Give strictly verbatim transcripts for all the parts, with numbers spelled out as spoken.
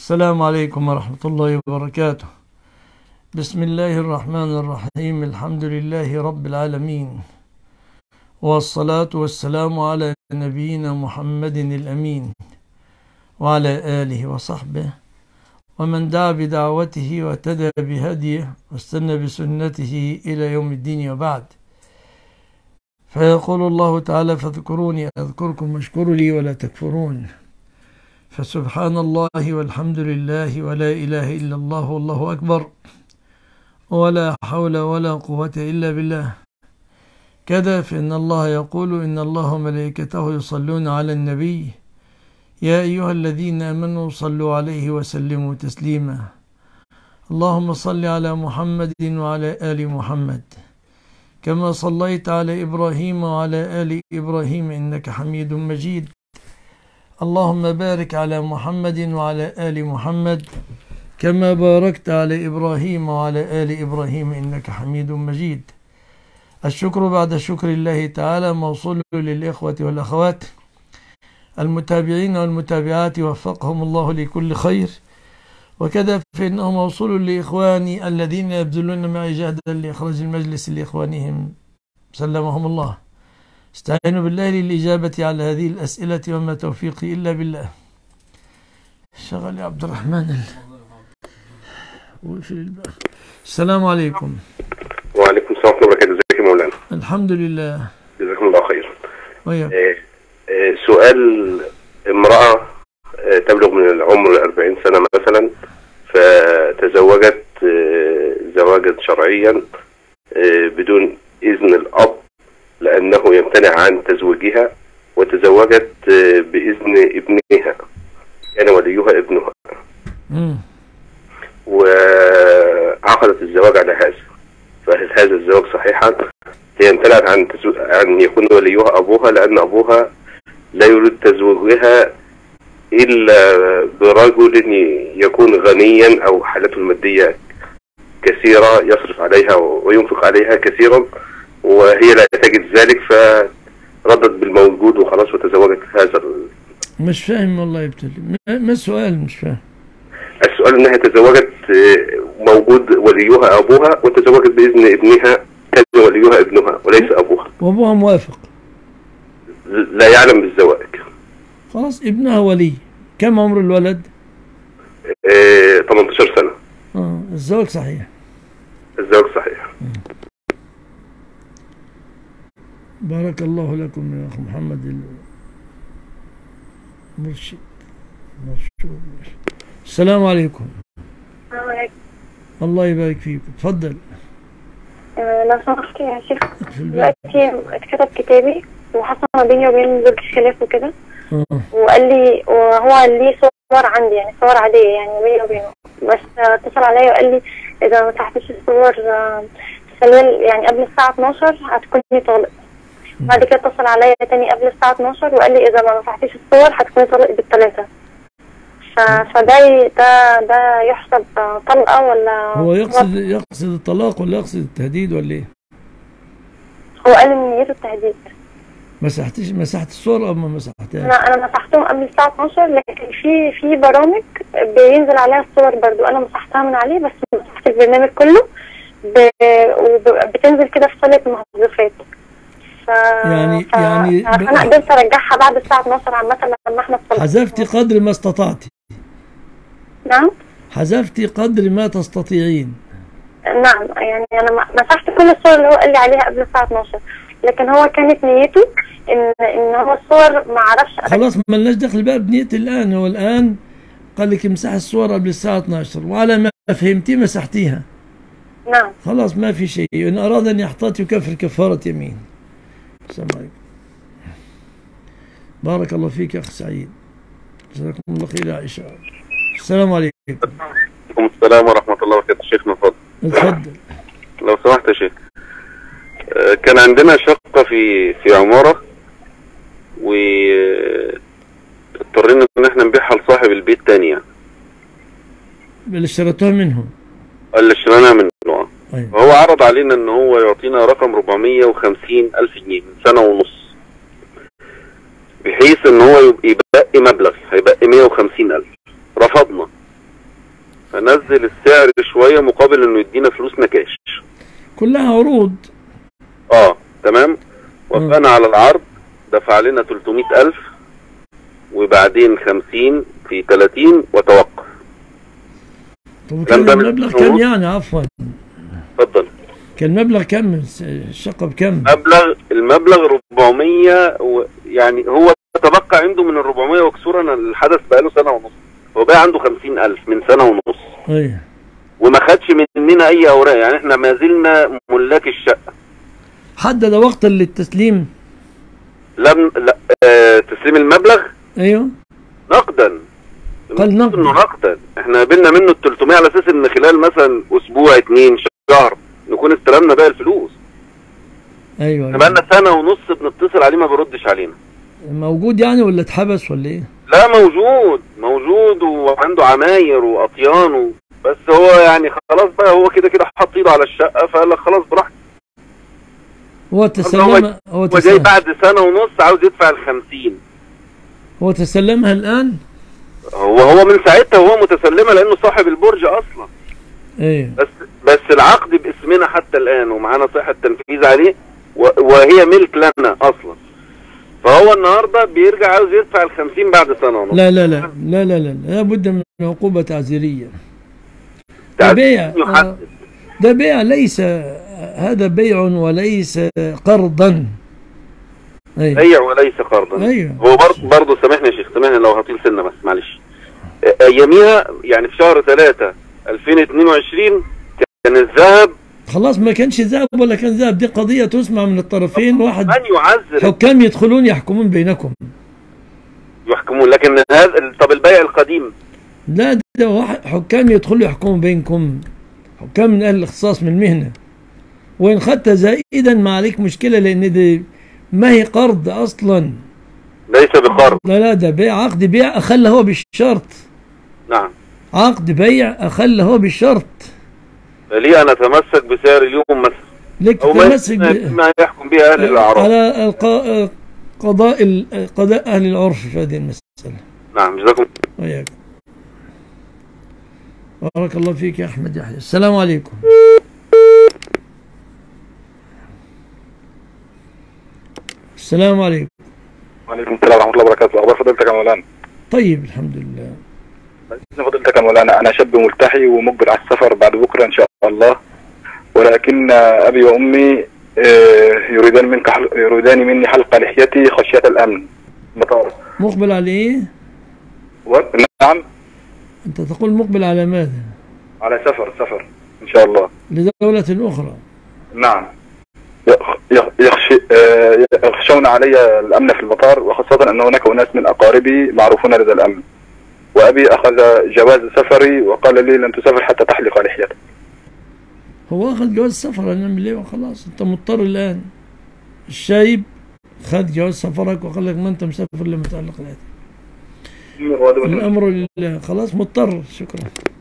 السلام عليكم ورحمة الله وبركاته. بسم الله الرحمن الرحيم. الحمد لله رب العالمين، والصلاة والسلام على نبينا محمد الأمين وعلى آله وصحبه ومن دعا بدعوته واهتدى بهديه واستنى بسنته إلى يوم الدين، وبعد. فيقول الله تعالى: فاذكروني أذكركم واشكروا لي ولا تكفرون. فسبحان الله والحمد لله ولا إله إلا الله والله أكبر ولا حول ولا قوة إلا بالله. كذا فإن الله يقول: إن الله وملائكته يصلون على النبي يا أيها الذين آمنوا صلوا عليه وسلموا تسليما. اللهم صل على محمد وعلى آل محمد كما صليت على إبراهيم وعلى آل إبراهيم إنك حميد مجيد. اللهم بارك على محمد وعلى آل محمد كما باركت على إبراهيم وعلى آل إبراهيم إنك حميد مجيد. الشكر بعد شكر الله تعالى موصول للإخوة والأخوات المتابعين والمتابعات، وفقهم الله لكل خير. وكذا فإنه موصول لإخواني الذين يبذلون معي جهدا لإخراج المجلس لإخوانهم سلمهم الله. استعينوا بالله للإجابة على هذه الأسئلة، وما توفيقي إلا بالله. شغل يا عبد الرحمن ال... السلام عليكم. وعليكم السلام ورحمة الله وبركاته. ازيك يا مولانا؟ الحمد لله، جزاكم الله خير. وياك. آه آه سؤال: امرأة آه تبلغ من العمر أربعين سنة مثلا، فتزوجت آه زواجا شرعيا آه بدون إذن الأب لأنه يمتنع عن تزويجها، وتزوجت آه بإذن ابنها، كان وليها ابنها، وعقدت الزواج على هذا. فهل هذا الزواج صحيحا؟ هي امتنعت عن تزو... عن يكون وليها أبوها لأن أبوها لا يريد تزويجها إلا برجل يكون غنيا أو حالته المادية كثيرة يصرف عليها وينفق عليها كثيرا، وهي لا تجد ذلك، فردت بالموجود وخلاص وتزوجت هذا. مش فاهم والله يبتلي. ما السؤال؟ مش فاهم. السؤال انها تزوجت موجود وليها ابوها، وتزوجت باذن ابنها، كان وليها ابنها وليس ابوها، وابوها موافق، لا يعلم بالزواج. خلاص ابنها ولي. كم عمر الولد؟ اه ثمانية عشر سنة. اه الزواج صحيح. الزواج صحيح. بارك الله لكم يا اخ محمد المرشد. السلام عليكم. السلام عليكم. الله يبارك فيك. اتفضل. أه لو سمحت يا شيخ، دلوقتي اتكتب كتابي وحصل ما بيني وبين زوجتي خلاف وكده، وقال لي، وهو ليه صور عندي يعني صور عادية يعني بيني وبينه، بس اتصل عليا وقال لي إذا ما مسحتش الصور خلال يعني قبل الساعة اتناشر هتكوني طالق. بعد كده اتصل عليا تاني قبل الساعة اتناشر وقال لي إذا ما مسحتش الصور هتكوني طالق بالثلاثة. فده ده ده يحسب طلقة ولا هو يقصد يقصد الطلاق ولا يقصد التهديد ولا ايه؟ هو قال ان نيته التهديد. مسحتش مسحت الصور او ما مسحتهاش؟ انا انا مسحتهم قبل الساعة اتناشر، لكن في في برامج بينزل عليها الصور برضو انا مسحتها من عليه، بس مسحت البرنامج كله وبتنزل كده في صالة المحذوفات. ف... يعني ف... يعني انا قدرت ارجعها بعد الساعة اتناشر عامة لما احنا اتصلنا. حذفتي قدر ما استطعتي؟ نعم. حذفتي قدر ما تستطيعين. نعم، يعني انا مسحت كل الصور اللي هو قال لي عليها قبل الساعة اتناشر، لكن هو كانت نيته ان ان هو الصور ما عرفش. خلاص مالناش دخل بقى بنية الان. هو الان قال لك امسح الصور قبل الساعة اتناشر، وعلى ما فهمتي مسحتيها. نعم. خلاص ما في شيء. ان اراد ان يحتاط يكفر كفارة يمين. السلام عليكم. بارك الله فيك يا اخ سعيد. جزاكم الله خير يا عائشة. السلام عليكم. وعليكم السلام ورحمة الله وبركاته. شيخنا اتفضل. اتفضل. لو سمحت يا شيخ، كان عندنا شقة في في عمارة، واضطرينا ان احنا نبيعها لصاحب البيت تاني يعني. اللي اشتريتوها منهم؟ اللي اشتريناها منه. أيوة. هو عرض علينا ان هو يعطينا رقم أربعمية وخمسين ألف جنيه من سنة ونص، بحيث ان هو يبقى مبلغ هيبقى مية وخمسين ألف. رفضنا فنزل السعر شويه مقابل انه يدينا فلوسنا كاش. كلها عروض. اه تمام. وافقنا على العرض، دفع لنا ثلاثمائة ألف وبعدين خمسين في ثلاثين وتوقف. طب كان المبلغ كم يعني عفوا؟ اتفضل. كان المبلغ كم؟ الشقة بكم؟ مبلغ المبلغ أربعمائة و... يعني هو تبقى عنده من ال أربعمائة وكسور. انا الحدث بقاله سنة ونص، هو بقى عنده خمسين ألف من سنة ونص. ايوه. وما خدش مننا اي اوراق، يعني احنا ما زلنا ملاك الشقة. حدد وقتا للتسليم؟ لم لا آه تسليم المبلغ؟ ايوه نقدا. قال نقدا. انه نقدا، احنا قبلنا منه ال ثلاثمائة على اساس ان خلال مثلا اسبوع اتنين شهر نكون استلمنا بقى الفلوس. ايوه احنا بقالنا سنة ونص بنتصل عليه ما بيردش علينا. موجود يعني ولا اتحبس ولا ايه؟ لا موجود موجود وعنده عماير واطيان و... بس هو يعني خلاص بقى، هو كده كده حط ايده على الشقة فقال لك خلاص براحتك. هو تسلم هو, هو جاي بعد سنة ونص عاوز يدفع الخمسين. هو تسلمها الآن؟ هو هو من ساعتها هو متسلمها لأنه صاحب البرج أصلا. ايه. بس بس العقد باسمنا حتى الآن ومعانا صحة تنفيذ عليه وهي ملك لنا أصلا. فهو النهارده بيرجع عاوز يدفع الخمسين بعد سنة ونص. لا لا لا لا لا لا لابد من عقوبة تعزيرية. ده بيع، ده بيع ليس هذا بيع وليس قرضا. أيوة. بيع وليس قرضا. ايوه. هو برضه برضه سامحني يا شيخ، سامحني لو هطيل سنه بس معلش. اياميها يعني في شهر ثلاثة ألفين واثنين وعشرين كان الذهب خلاص ما كانش ذهب ولا كان ذهب، دي قضية تسمع من الطرفين. واحد من يعزل حكام يدخلون يحكمون بينكم. يحكمون، لكن هذا طب البيع القديم؟ لا ده واحد حكام يدخلوا يحكموا بينكم، حكام من اهل الاختصاص من المهنة. وان خدت زائدا ما عليك مشكلة، لان دي ما هي قرض اصلا. ليس بقرض. لا لا ده بيع، عقد بيع اخل هو بالشرط. نعم. عقد بيع اخل هو بالشرط. ليه انا اتمسك بسعر اليوم مثلا؟ لك تتمسك ما يحكم به اهل الاعراف على الق... قضاء ال... قضاء اهل العرف في هذه المسألة. نعم جزاكم الله. وياك. بارك الله فيك يا احمد يحيى. السلام عليكم. السلام عليكم. وعليكم السلام ورحمة الله وبركاته. أخبار فضيلتك يا مولانا؟ طيب الحمد لله. فضيلتك يا مولانا، أنا شاب ملتحي ومقبل على السفر بعد بكرة إن شاء الله، ولكن أبي وأمي يريدان منك حل... يريدان مني حلق لحيتي خشية الأمن. مطار. مقبل على إيه؟ و... نعم. أنت تقول مقبل على ماذا؟ على سفر سفر إن شاء الله. لدولة أخرى. نعم. يخشي يخشون علي الأمن في المطار، وخاصة أن هناك أناس من أقاربي معروفون لدى الأمن. وأبي أخذ جواز سفري وقال لي لن تسافر حتى تحلق لحيتك. هو أخذ جواز سفر، نعمل إيه وخلاص؟ أنت مضطر الآن. الشايب خذ جواز سفرك وقال لك ما أنت مسافر لما تعلق لحيتك. الأمر لله، خلاص مضطر. شكرا.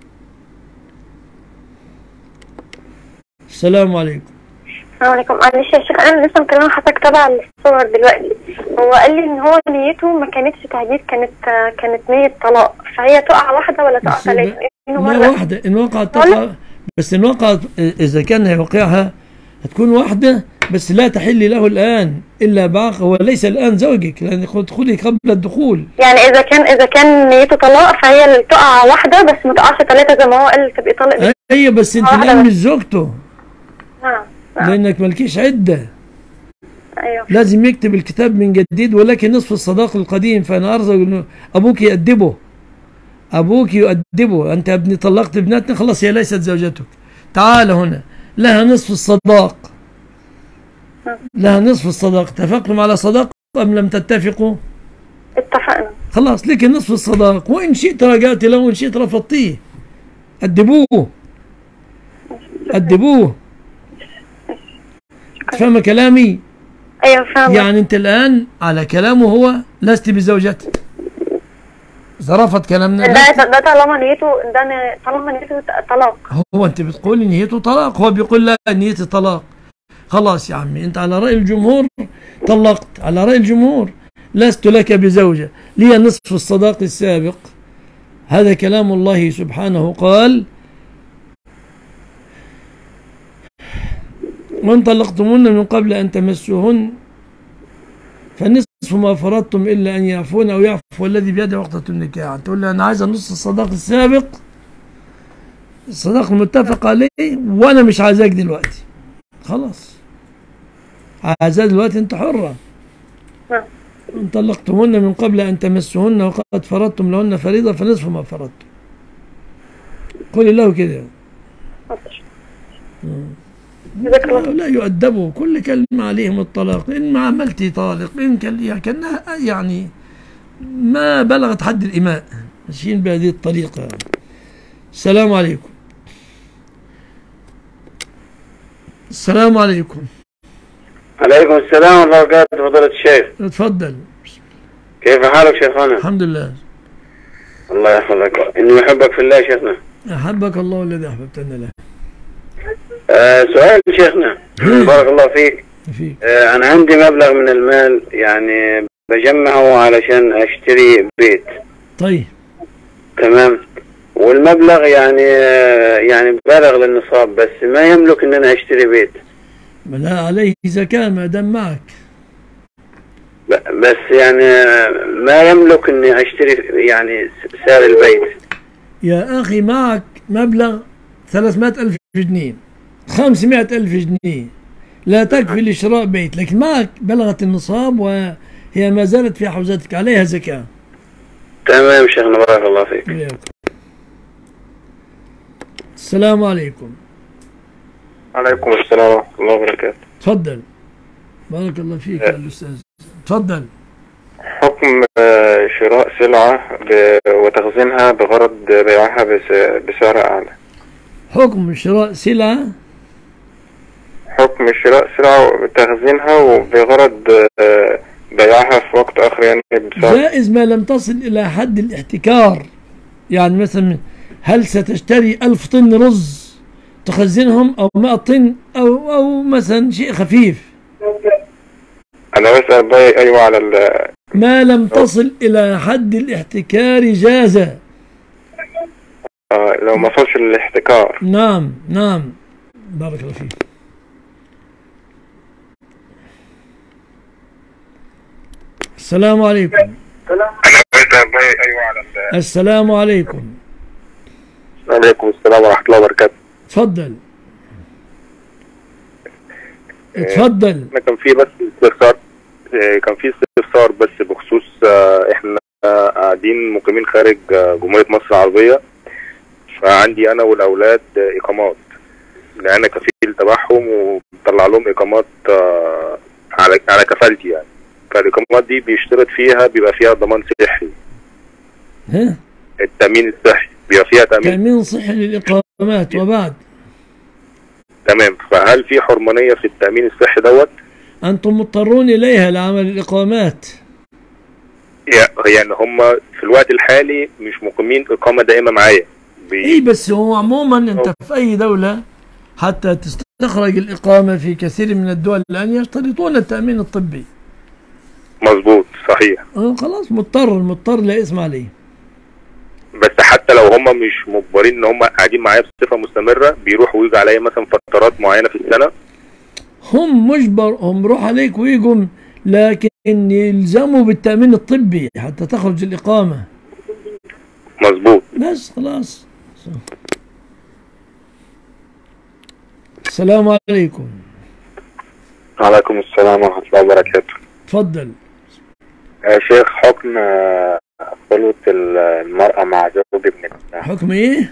السلام عليكم. السلام عليكم. معلش يا شيخ انا لسه مكلمه حضرتك تبع الصور دلوقتي. هو قال لي ان هو نيته ما كانتش تهديد، كانت كانت نيه طلاق، فهي تقع واحده ولا تقع ثلاثه؟ لا واحده، ان وقعت تقع، بس ان وقعت اذا كان هيوقعها هتكون واحده بس لا تحل له الان الا بعقد، هو ليس الان زوجك لان خذي قبل الدخول. يعني اذا كان اذا كان نيته طلاق فهي اللي تقع واحده بس ما تقعش ثلاثه زي ما هو قال تبقي طالق. ايوه بس انت الان مش زوجته. نعم. لانك مالكيش عده. ايوه. لازم يكتب الكتاب من جديد، ولكن نصف الصداق القديم. فانا ارجو انه ابوك يؤدبه، ابوك يؤدبه. انت يا ابني طلقت ابنتنا، خلاص هي ليست زوجتك، تعال هنا، لها نصف الصداق، لها نصف الصداق. اتفقتم على صداق ام لم تتفقوا؟ اتفقنا. خلاص لك نصف الصداق، وان شئت رجعت له وان شئت رفضتيه. أدبوه أدبوه. فاهم كلامي؟ ايوه فاهم. يعني انت الان على كلامه هو لست بزوجته. اذا رفض كلامنا ده ده طالما نيته ده طالما نيته طلاق. هو انت بتقول نيته طلاق، هو بيقول لا نيته طلاق. خلاص يا عمي انت على رأي الجمهور طلقت، على رأي الجمهور لست لك بزوجة، لي نصف الصداق السابق هذا كلام الله سبحانه قال: وإن طلقتموهن من قبل أن تمسوهن فنصف ما فرضتم إلا أن يعفون أو يعفو الذي بيده عقدة النكاح. تقول لي أنا عايزة نص الصداق السابق، الصداق المتفق عليه، وأنا مش عايزاك دلوقتي. خلاص، عايزاه دلوقتي أنت حرة. إن طلقتموهن من قبل أن تمسوهن وقد فرضتم لهن فريضة فنصف ما فرضتم. قولي له كده. لا يؤدبوا، كل كلمة عليهم الطلاق، إن ما عملتي طالق، إن كأنها يعني ما بلغت حد الإماء، ماشيين بهذه الطريقة. السلام عليكم. السلام عليكم. عليكم السلام ورحمة الله وبركاته. فضيلة الشيخ. اتفضل. كيف حالك شيخنا؟ الحمد لله. الله يحفظك. إني أحبك في الله شيخنا. أحبك الله الذي أحببتنا له. آه سؤال شيخنا. بارك الله فيك. فيك. آه أنا عندي مبلغ من المال يعني بجمعه علشان أشتري بيت. طيب. تمام. والمبلغ يعني آه يعني بالغ للنصاب، بس ما يملك إن أنا أشتري بيت. لا عليه زكاة ما دام معك. بس يعني ما يملك إني أشتري يعني سعر البيت. يا أخي معك مبلغ ثلاثمائة ألف جنيه، خمسمائة ألف جنيه، لا تكفي لشراء بيت، لكن معك بلغت النصاب وهي ما زالت في حوزتك، عليها زكاة. تمام شيخنا، بارك الله فيك. وياكم. السلام عليكم. عليكم السلام ورحمة الله وبركاته. تفضل. بارك الله فيك يا الأستاذ. تفضل. حكم شراء سلعة وتخزينها بغرض بيعها بسعر أعلى. حكم شراء سلعة حكم شراء سلعة وتخزينها وبغرض بيعها في وقت آخر يعني بسعر جائز ما لم تصل إلى حد الاحتكار. يعني مثلا هل ستشتري ألف طن رز تخزنهم أو مائة طن أو أو مثلا شيء خفيف؟ أنا بسأل بي أيوة على ال ما لم تصل إلى حد الاحتكار جاز. آه لو ما وصلش للاحتكار. نعم نعم. بارك الله فيك. السلام عليكم. أنا بسأل بي أيوة على ال السلام عليكم. عليكم السلام ورحمة الله وبركاته. تفضل. اتفضل. احنا كان في بس استفسار كان في استفسار بس بخصوص احنا قاعدين مقيمين خارج جمهورية مصر العربية، فعندي انا والاولاد اقامات، لان انا كفيل تبعهم وبطلع لهم اقامات على على كفالتي يعني. فالاقامات دي بيشترط فيها بيبقى فيها ضمان صحي. ها؟ التأمين الصحي بيبقى فيها تأمين تأمين صحي للإقامات. وبعد تمام، فهل في حرمانية في التأمين الصحي دوت؟ أنتم مضطرون إليها لعمل الإقامات. يعني هم في الوقت الحالي مش مقيمين إقامة دائمة معايا. بي... إيه بس هو عموما أنت في أي دولة حتى تستخرج الإقامة في كثير من الدول الآن يشترطون التأمين الطبي. مظبوط صحيح. أه خلاص مضطر، المضطر لا إثم عليه. بس حتى لو هم مش مجبرين ان هم قاعدين معايا بصفه مستمره، بيروحوا ويجوا عليا مثلا فترات معينه في السنه. هم مجبر، هم بيروح عليك ويجوا، لكن يلزموا بالتامين الطبي حتى تخرج الاقامه. مظبوط. بس خلاص. السلام عليكم. وعليكم السلام ورحمه الله وبركاته. تفضل. يا شيخ، حكم خلوة المرأة مع زوج ابنها. حكم ايه؟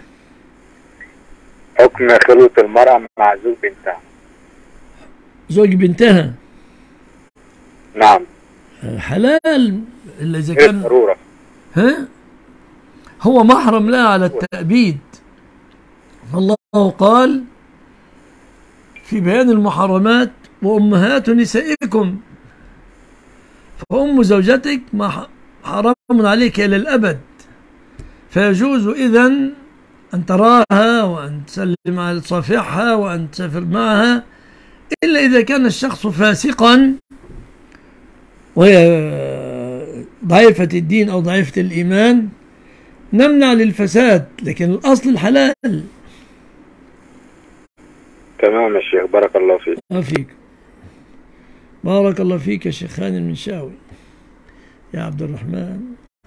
حكم خلوة المرأة مع زوج بنتها. زوج بنتها. نعم. حلال الا اذا كان ضرورة. ها؟ هو محرم لها على التأبيد. فالله قال في بيان المحرمات: وأمهات نسائكم. فأم زوجتك ما حرام عليك إلى الأبد، فيجوز إذن أن تراها وأن تسلم على تصافحها وأن تسافر معها، إلا إذا كان الشخص فاسقا وهي ضعيفة الدين أو ضعيفة الإيمان، نمنع للفساد، لكن الأصل الحلال. تمام يا شيخ، بارك الله فيك. فيك بارك الله فيك يا شيخ هاني المنشاوي يا عبد الرحمن.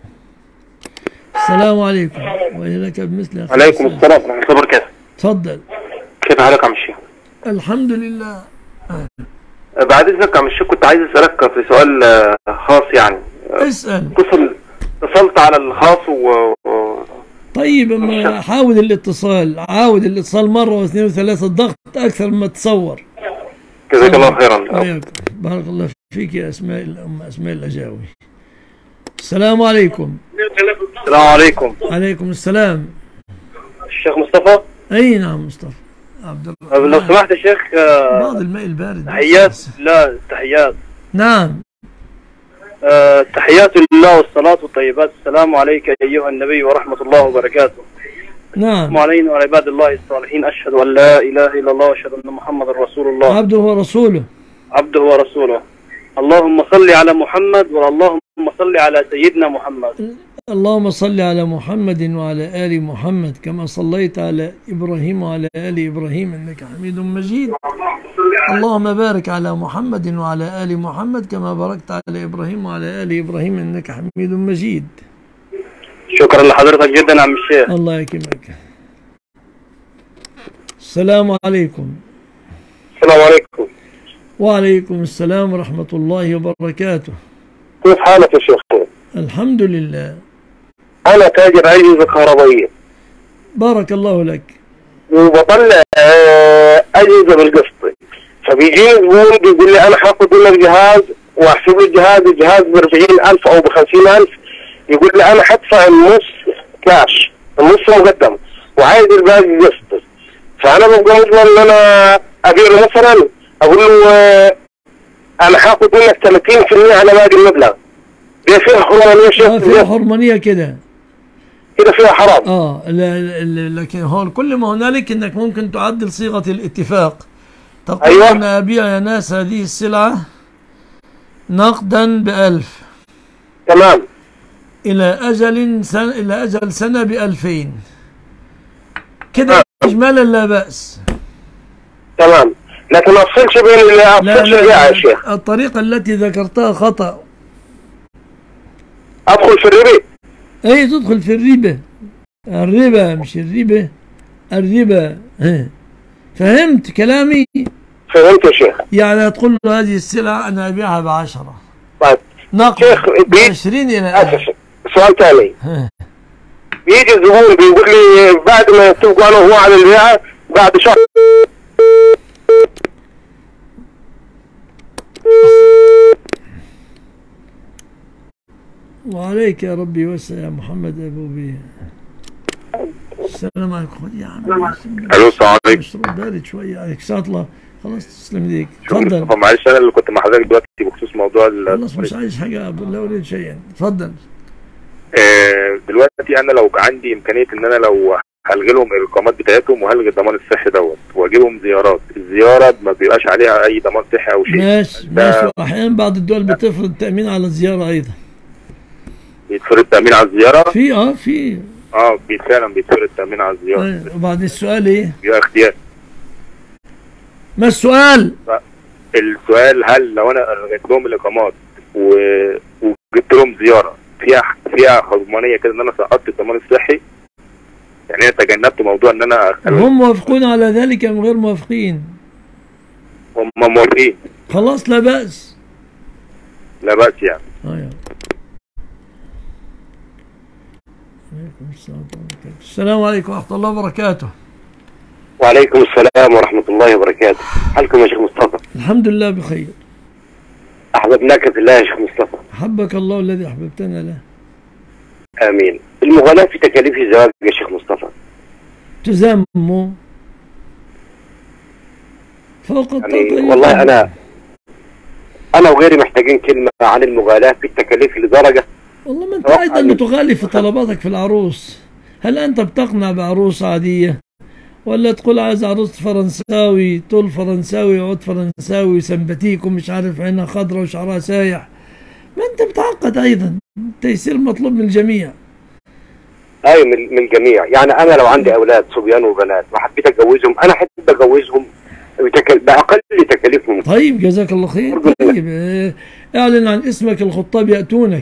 السلام عليكم وإليك بمثل. عليكم السلام ورحمة الله وبركاته. تفضل. كيف حالك يا عم الشيخ؟ الحمد لله. بعد إذنك يا عم الشيخ كنت عايز أسألك في سؤال خاص يعني. اسأل. اتصل اتصلت على الخاص و طيب اما حاول الاتصال، عاود الاتصال مرة واثنين وثلاثة، الضغط أكثر مما تتصور. جزاك الله خيرا. بارك الله فيك يا أسماء الأم أسماء الأجاوي. السلام عليكم. السلام عليكم. عليكم السلام. الشيخ مصطفى؟ أي نعم مصطفى عبد الرحمن. لو سمحت يا شيخ بعض الماء البارد. تحيات. لا تحيات. نعم. أه تحيات لله والصلاة والطيبات، السلام عليك أيها النبي ورحمة الله وبركاته. نعم. وعلينا وعلى عباد الله الصالحين، أشهد أن لا إله إلا الله وأشهد أن محمد رسول الله. عبده ورسوله. عبده ورسوله. اللهم صل على محمد واللهم صل على سيدنا محمد. اللهم صل على محمد وعلى آل محمد كما صليت على إبراهيم وعلى آل إبراهيم إنك حميد مجيد. اللهم بارك على محمد وعلى آل محمد كما باركت على إبراهيم وعلى آل إبراهيم إنك حميد مجيد. شكرا لحضرتك جدا يا عم الشيخ. الله يكرمك. السلام عليكم. السلام عليكم. وعليكم السلام ورحمة الله وبركاته. كيف حالك يا شيخ؟ الحمد لله. أنا تاجر أجهزة كهربائية. بارك الله لك. وبطلع أجهزة بالقسط، فبيجيني زبون بيقول لي أنا هاخد منك جهاز وأحسب لي الجهاز الجهاز ب أربعين ألف أو ب خمسين ألف، يقول لي أنا هدفع النص كاش، النص مقدم وعايز الباقي قسط. فأنا ببقى مجبر إن أنا أبيع له مثلا، أقول له أنا هاخد منك ثلاثين بالمئة على باقي المبلغ. دي فيها حرمانية شيخ؟ اه فيها حرمانية كده. كده فيها حرام. اه لكن هون كل ما هنالك انك ممكن تعدل صيغة الاتفاق. تقول أيوة. انا ابيع يا ناس هذه السلعة نقدا بألف. تمام. الى اجل سنة الى اجل سنة بألفين. كده اجمالا لا بأس. تمام. لكن ما افصلش بين اللي افصلش بيها يا شيخ. الطريقة التي ذكرتها خطأ. ادخل في الربا. اي تدخل في الربا. الربا مش الربا، الربا. فهمت كلامي؟ فهمت يا شيخ. يعني هتقول له هذه السلعة انا ابيعها بعشرة. طيب. نقد بعشرين الى اسف. سؤال ثاني. بيجي الزبون بيقول لي بعد ما يتفقوا انا وهو على البيعة بعد شهر. وعليك يا ربي وسع يا محمد ابو بيه. السلام عليكم. خد يا عم. الو السلام عليكم. اشرب بارد شويه عليك ساطله. خلاص تسلم ايديك. اتفضل. معلش انا اللي كنت مع حضرتك دلوقتي بخصوص موضوع خلاص مش عايز حاجه لا اريد شيئا. اتفضل. آه دلوقتي انا لو عندي امكانيه ان انا لو هلغي لهم الاقامات بتاعتهم وهلغي الضمان الصحي دوت واجيبهم زيارات، الزياره ما بيبقاش عليها اي ضمان صحي او شيء. ماشي ماشي. واحيانا بعض الدول بتفرض التامين على الزياره ايضا. بيتفرض التامين على الزياره؟ في اه في اه فعلا بيتفرض التامين على الزياره. آه. وبعد السؤال ايه؟ بيبقى اختيار. ما السؤال؟ السؤال هل لو انا لغيت لهم الاقامات و... وجبت لهم زياره فيها فيها حرمانيه كده ان انا سقطت الضمان الصحي؟ يعني انا تجنبت موضوع ان انا هم موافقون على ذلك ام غير موافقين؟ هم موافقين. خلاص لا بأس. لا بأس يعني. اه السلام عليكم ورحمة الله وبركاته. وعليكم السلام ورحمة الله وبركاته. حالكم يا شيخ مصطفى؟ الحمد لله بخير. أحببناك في الله يا شيخ مصطفى. أحبك الله الذي أحببتنا له. آمين. المغالاة في تكاليف الزواج يا شيخ مصطفى تزامه فوق يعني والله أنا أنا وغيري محتاجين كلمة عن المغالاة في التكاليف لدرجة. والله ما أنت أيضا بتغالي في طلباتك في العروس. هل أنت بتقنع بعروس عادية ولا تقول عايز عروس فرنساوي طول فرنساوي عود فرنساوي سمباتيك ومش عارف عينها خضراء وشعرها سايح؟ ما أنت بتعقد أيضا. التيسير مطلوب من الجميع. ايوه من من الجميع. يعني انا لو عندي اولاد صبيان وبنات وحبيت اجوزهم، انا احب اجوزهم بتكل... باقل تكاليفهم. طيب جزاك الله خير. طيب اه، اعلن عن اسمك، الخطاب ياتونك.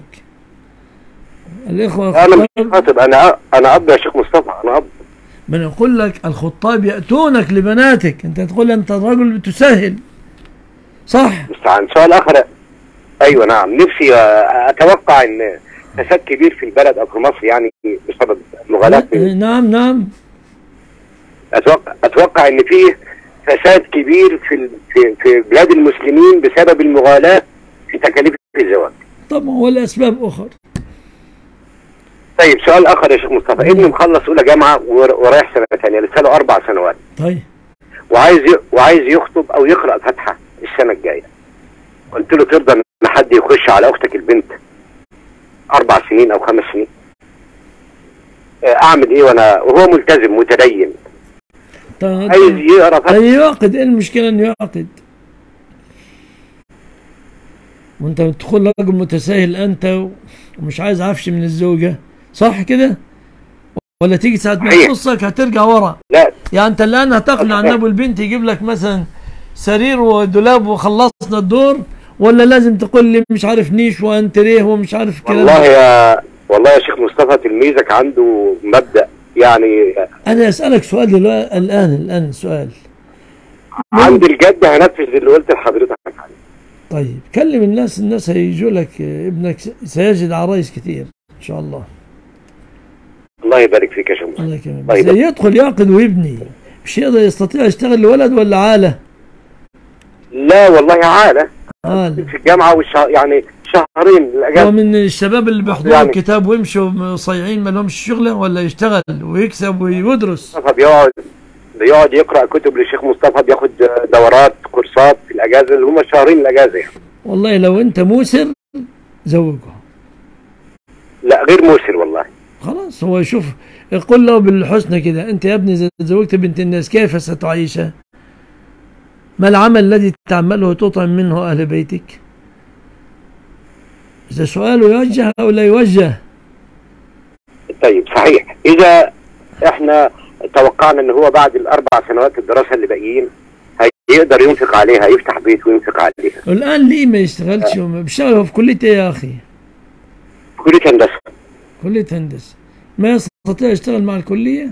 الاخوه انا مش خاطب، انا انا اب يا شيخ مصطفى، انا اب. ما انا اقول لك الخطاب ياتونك لبناتك، انت تقول انت الرجل بتسهل، صح؟ مستعان. سؤال اخر. ايوه نعم، نفسي اتوقع ان فساد كبير في البلد او في مصر يعني بسبب المغالاة. نعم نعم. اتوقع اتوقع ان فيه فساد كبير في في في بلاد المسلمين بسبب المغالاة في تكاليف الزواج. طبعا والاسباب اخرى. طيب سؤال اخر يا شيخ مصطفى، ابني مخلص اولى جامعه ورايح سنه ثانيه، لسه له اربع سنوات. طيب. وعايز ي... وعايز يخطب او يقرا فاتحه السنه الجايه. قلت له ترضى ان حد يخش على اختك البنت اربع سنين او خمس سنين؟ اعمل ايه وانا وهو ملتزم متدين؟ طيب. عايز يقرا فاتحه. يعقد، ايه المشكله انه يعقد؟ وانت بتدخل راجل متساهل انت ومش عايز عفش من الزوجه، صح كده؟ ولا تيجي ساعه ما تخصك هترجع ورا؟ لا. يعني انت الان هتقنع ان ابو البنت يجيب لك مثلا سرير ودولاب وخلصنا الدور، ولا لازم تقول لي مش عارف نيش وانتريه ومش عارف كلام؟ والله يا والله يا شيخ مصطفى تلميذك عنده مبدأ يعني. انا اسالك سؤال دلوقتي الان الان سؤال عندي الجد، هنفذ اللي قلت لحضرتك عليه. طيب كلم الناس، الناس هيجوا لك، ابنك سيجد عرايس كثير ان شاء الله. الله يبارك فيك يا شيخ مصطفى. الله يكرمك. بس يدخل يعقد ويبني، مش يقدر يستطيع يشتغل لولد ولا عاله؟ لا والله عاله. عاله في الجامعه والشهر يعني شهرين الاجازه. هو من الشباب اللي بيحضروا يعني الكتاب ويمشوا صايعين ما لهمش شغله، ولا يشتغل ويكسب ويدرس؟ بيقعد بيقعد يقرا كتب للشيخ مصطفى، بياخد دورات كورسات في الاجازه اللي هم شهرين الاجازه يعني. والله لو انت موسر زوجه. لا غير موسر والله. خلاص هو يشوف، يقول له بالحسنى كده، انت يا ابني اذا تزوجت بنت الناس كيف ستعيشها؟ ما العمل الذي تعمله تطعم منه اهل بيتك؟ اذا سؤاله يوجه او لا يوجه. طيب صحيح، اذا احنا توقعنا ان هو بعد الاربع سنوات الدراسه اللي باقيين هيقدر ينفق عليها، يفتح بيت وينفق عليها. الان ليه ما يشتغلش؟ أه. بيشتغل في كليه ايه يا اخي؟ في كليه هندسه. كليه هندسه، ما يستطيع يشتغل مع الكليه؟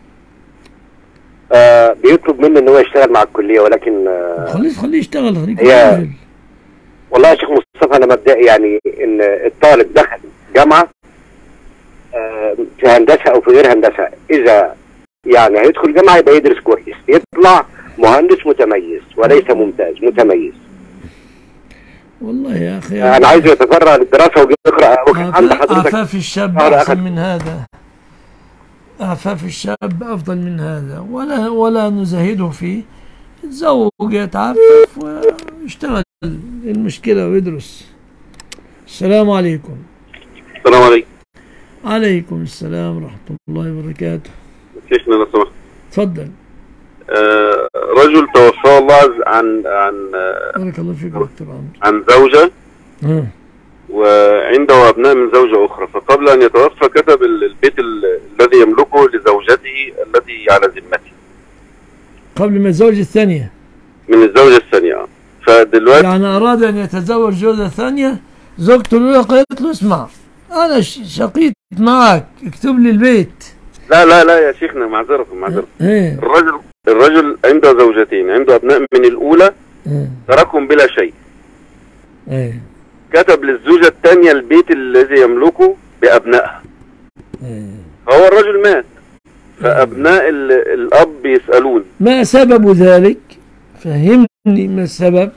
آه بيطلب منه ان هو يشتغل مع الكليه، ولكن آه خليه خليه يشتغل. هي والله يا شيخ مصطفى انا مبدئي يعني ان الطالب دخل جامعه آه في هندسه او في غير هندسه، اذا يعني هيدخل جامعه يبقى يدرس كويس، يطلع مهندس متميز وليس ممتاز، متميز. والله يا اخي انا عايزه يتفرغ للدراسه ويقرا. وكان عند حضرتك عفاف الشاب احسن من هذا، عفاف الشاب افضل من هذا، ولا ولا نزهده فيه. يتزوج يتعفف ويشتغل، المشكله ويدرس. السلام عليكم. السلام عليكم. عليكم السلام ورحمه الله وبركاته. شيخنا لو سمحت. تفضل. آه رجل توفاه الله عن عن بارك الله فيك دكتور عمرو. عن زوجة اه وعنده أبناء من زوجة أخرى، فقبل أن يتوفى كتب البيت الذي يملكه لزوجته التي على ذمته. قبل ما يتزوج الثانية؟ من الزوجة الثانية. فدلوقتي يعني أراد أن يتزوج زوجة ثانية، زوجته الأولى قالت له اسمع أنا شقيت معك اكتب لي البيت. لا لا لا يا شيخنا معذرة معذرة. ايه؟ الرجل الرجل عنده زوجتين، عنده أبناء من الأولى ايه؟ تركهم بلا شيء. ايه؟ كتب للزوجة الثانية البيت الذي يملكه بأبنائها. ايه؟ هو الرجل مات، فأبناء الأب يسألون ما سبب ذلك؟ فهمني ما السبب؟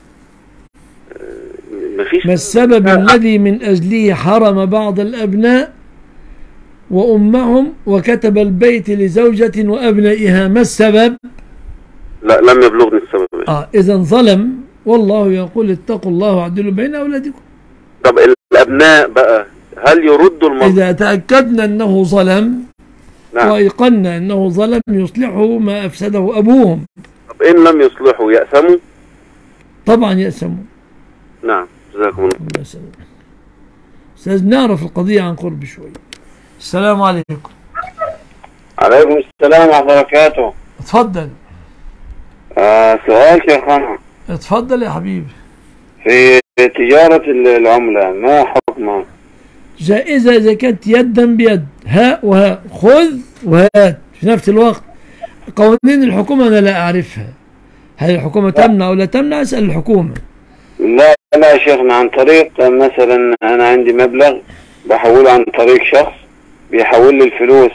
مفيش. ما السبب الذي من أجله حرم بعض الأبناء وأمهم وكتب البيت لزوجة وأبنائها؟ ما السبب؟ لا لم يبلغني السبب. آه إذا ظلم، والله يقول اتقوا الله واعدلوا بين أولادكم. طب الأبناء بقى هل يردوا المظلم؟ إذا تأكدنا أنه ظلم، نعم، وأيقنا أنه ظلم يصلحه ما أفسده أبوهم. طب إن لم يصلحوا يأثموا؟ طبعا يأثموا. نعم جزاكم الله. الله يسلمك. أستاذ نعرف القضية عن قرب شوي. السلام عليكم. عليكم السلام ورحمة الله وبركاته. اتفضل. آه سؤال شيخنا. اتفضل يا حبيبي. في تجارة العملة ما حكمها؟ جائزة إذا كانت يدا بيد، هاء وهاء، خذ وهات في نفس الوقت. قوانين الحكومة أنا لا أعرفها، هل الحكومة تمنع أو لا تمنع؟ أسأل الحكومة. لا لا يا شيخنا، عن طريق مثلا أنا عندي مبلغ بحوله عن طريق شخص بيحول لي الفلوس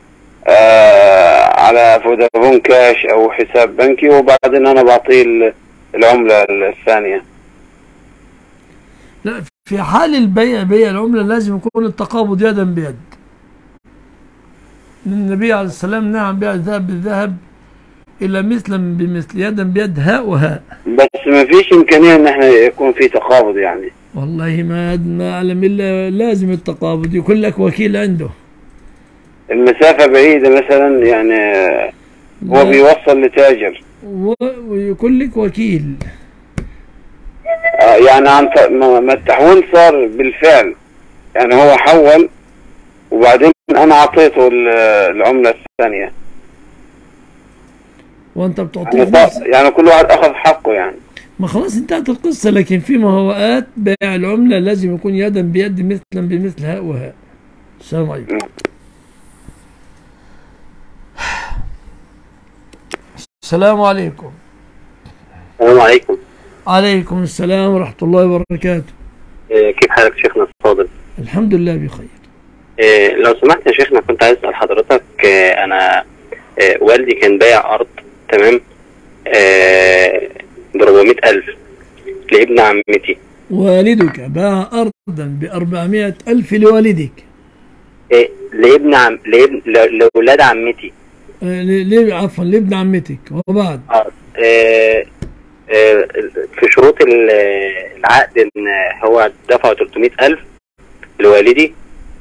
آه على فودافون كاش أو حساب بنكي، وبعدين أنا بعطيه العملة الثانية. لا، في حال البيع بيع العملة لازم يكون التقابض يدا بيد. النبي عليه السلام نعم بيع الذهب بالذهب إلا مثلا بمثل، يدا بيد، هاء وهاء. بس ما فيش إمكانية إن احنا يكون في تقابض يعني. والله ما ما أعلم إلا لازم التقابض، يكون لك وكيل عنده. المسافة بعيدة مثلا يعني هو بيوصل لتاجر ويكون لك وكيل. آه يعني عن ما التحويل صار بالفعل، يعني هو حول وبعدين أنا أعطيته العملة الثانية. وأنت بتعطيه يعني, يعني كل واحد أخذ حقه يعني. ما خلاص انتهت القصة، لكن في مهوءات بيع العملة لازم يكون يدا بيد مثلا بمثل هاء وهاء. السلام عليكم. السلام عليكم. السلام عليكم. عليكم السلام ورحمة الله وبركاته. إيه كيف حالك شيخنا الفاضل؟ الحمد لله بخير. إيه لو سمحت يا شيخنا، كنت عايز اسأل حضرتك. إيه أنا إيه والدي كان بايع أرض، تمام، إيه ب أربعمائة ألف لابن عمتي. والدك باع أرضا ب أربعمائة ألف لوالدك؟ إيه لابن عم لابن لأولاد عمتي. ليه عفوا لابن عمتك، وبعد؟ اه إيه إيه في شروط العقد ان هو دفع ثلاثمائة ألف لوالدي،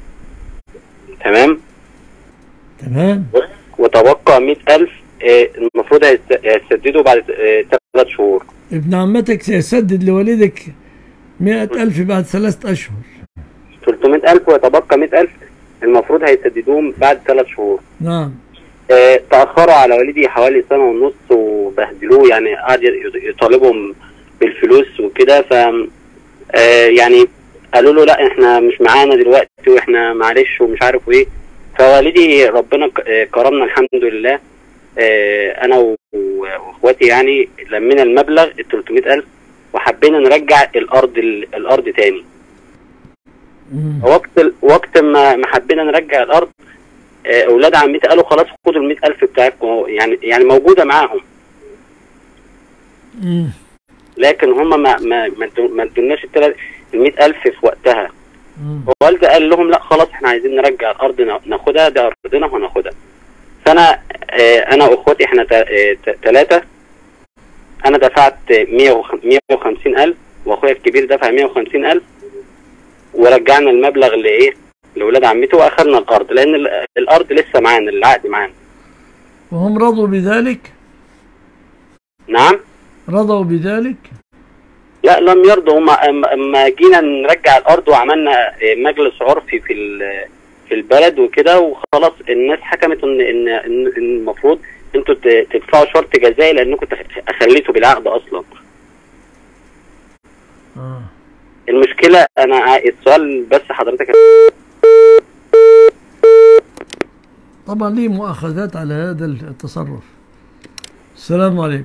تمام تمام، وتبقى مائة ألف المفروض هيسددوا بعد ثلاث شهور. ابن عمتك سيسدد لوالدك مائة ألف بعد ثلاثة أشهر. ثلاثمائة ألف ويتبقى مائة ألف المفروض هيسددوهم بعد ثلاث شهور. نعم. اه تأخروا على والدي حوالي سنة ونص وبهدلوه، يعني قعد يطالبهم بالفلوس وكده. ف اه يعني قالوا له لا احنا مش معانا دلوقتي واحنا معلش ومش عارف ايه. فوالدي ربنا كرمنا الحمد لله، اه انا واخواتي يعني لمينا المبلغ ال ثلاثمائة ألف وحبينا نرجع الارض الارض تاني. وقت وقت ما ما حبينا نرجع الارض، اولاد عمتي قالوا خلاص خدوا ال مائة ألف بتاعتكم، يعني يعني موجوده معاهم. لكن هم ما ما ما ادوناش ال مائة ألف في وقتها. والدي قال لهم لا خلاص احنا عايزين نرجع الارض ناخدها، ده ارضنا وهناخدها. فانا انا واخواتي احنا ثلاثه، انا دفعت مائة وخمسين ألف واخويا الكبير دفع مائة وخمسين ألف، ورجعنا المبلغ لايه لاولاد عمته واخذنا الارض، لان الارض لسه معانا، العقد معانا. وهم رضوا بذلك؟ نعم رضوا بذلك؟ لا لم يرضوا. هم اما جينا نرجع الارض وعملنا مجلس عرفي في في البلد وكده، وخلاص الناس حكمت ان ان المفروض انتوا تدفعوا شرط جزائي لانكم خليتوا بالعقد اصلا. اه المشكله انا السؤال بس حضرتك، طبعا ليه مؤاخذات على هذا التصرف. السلام عليكم.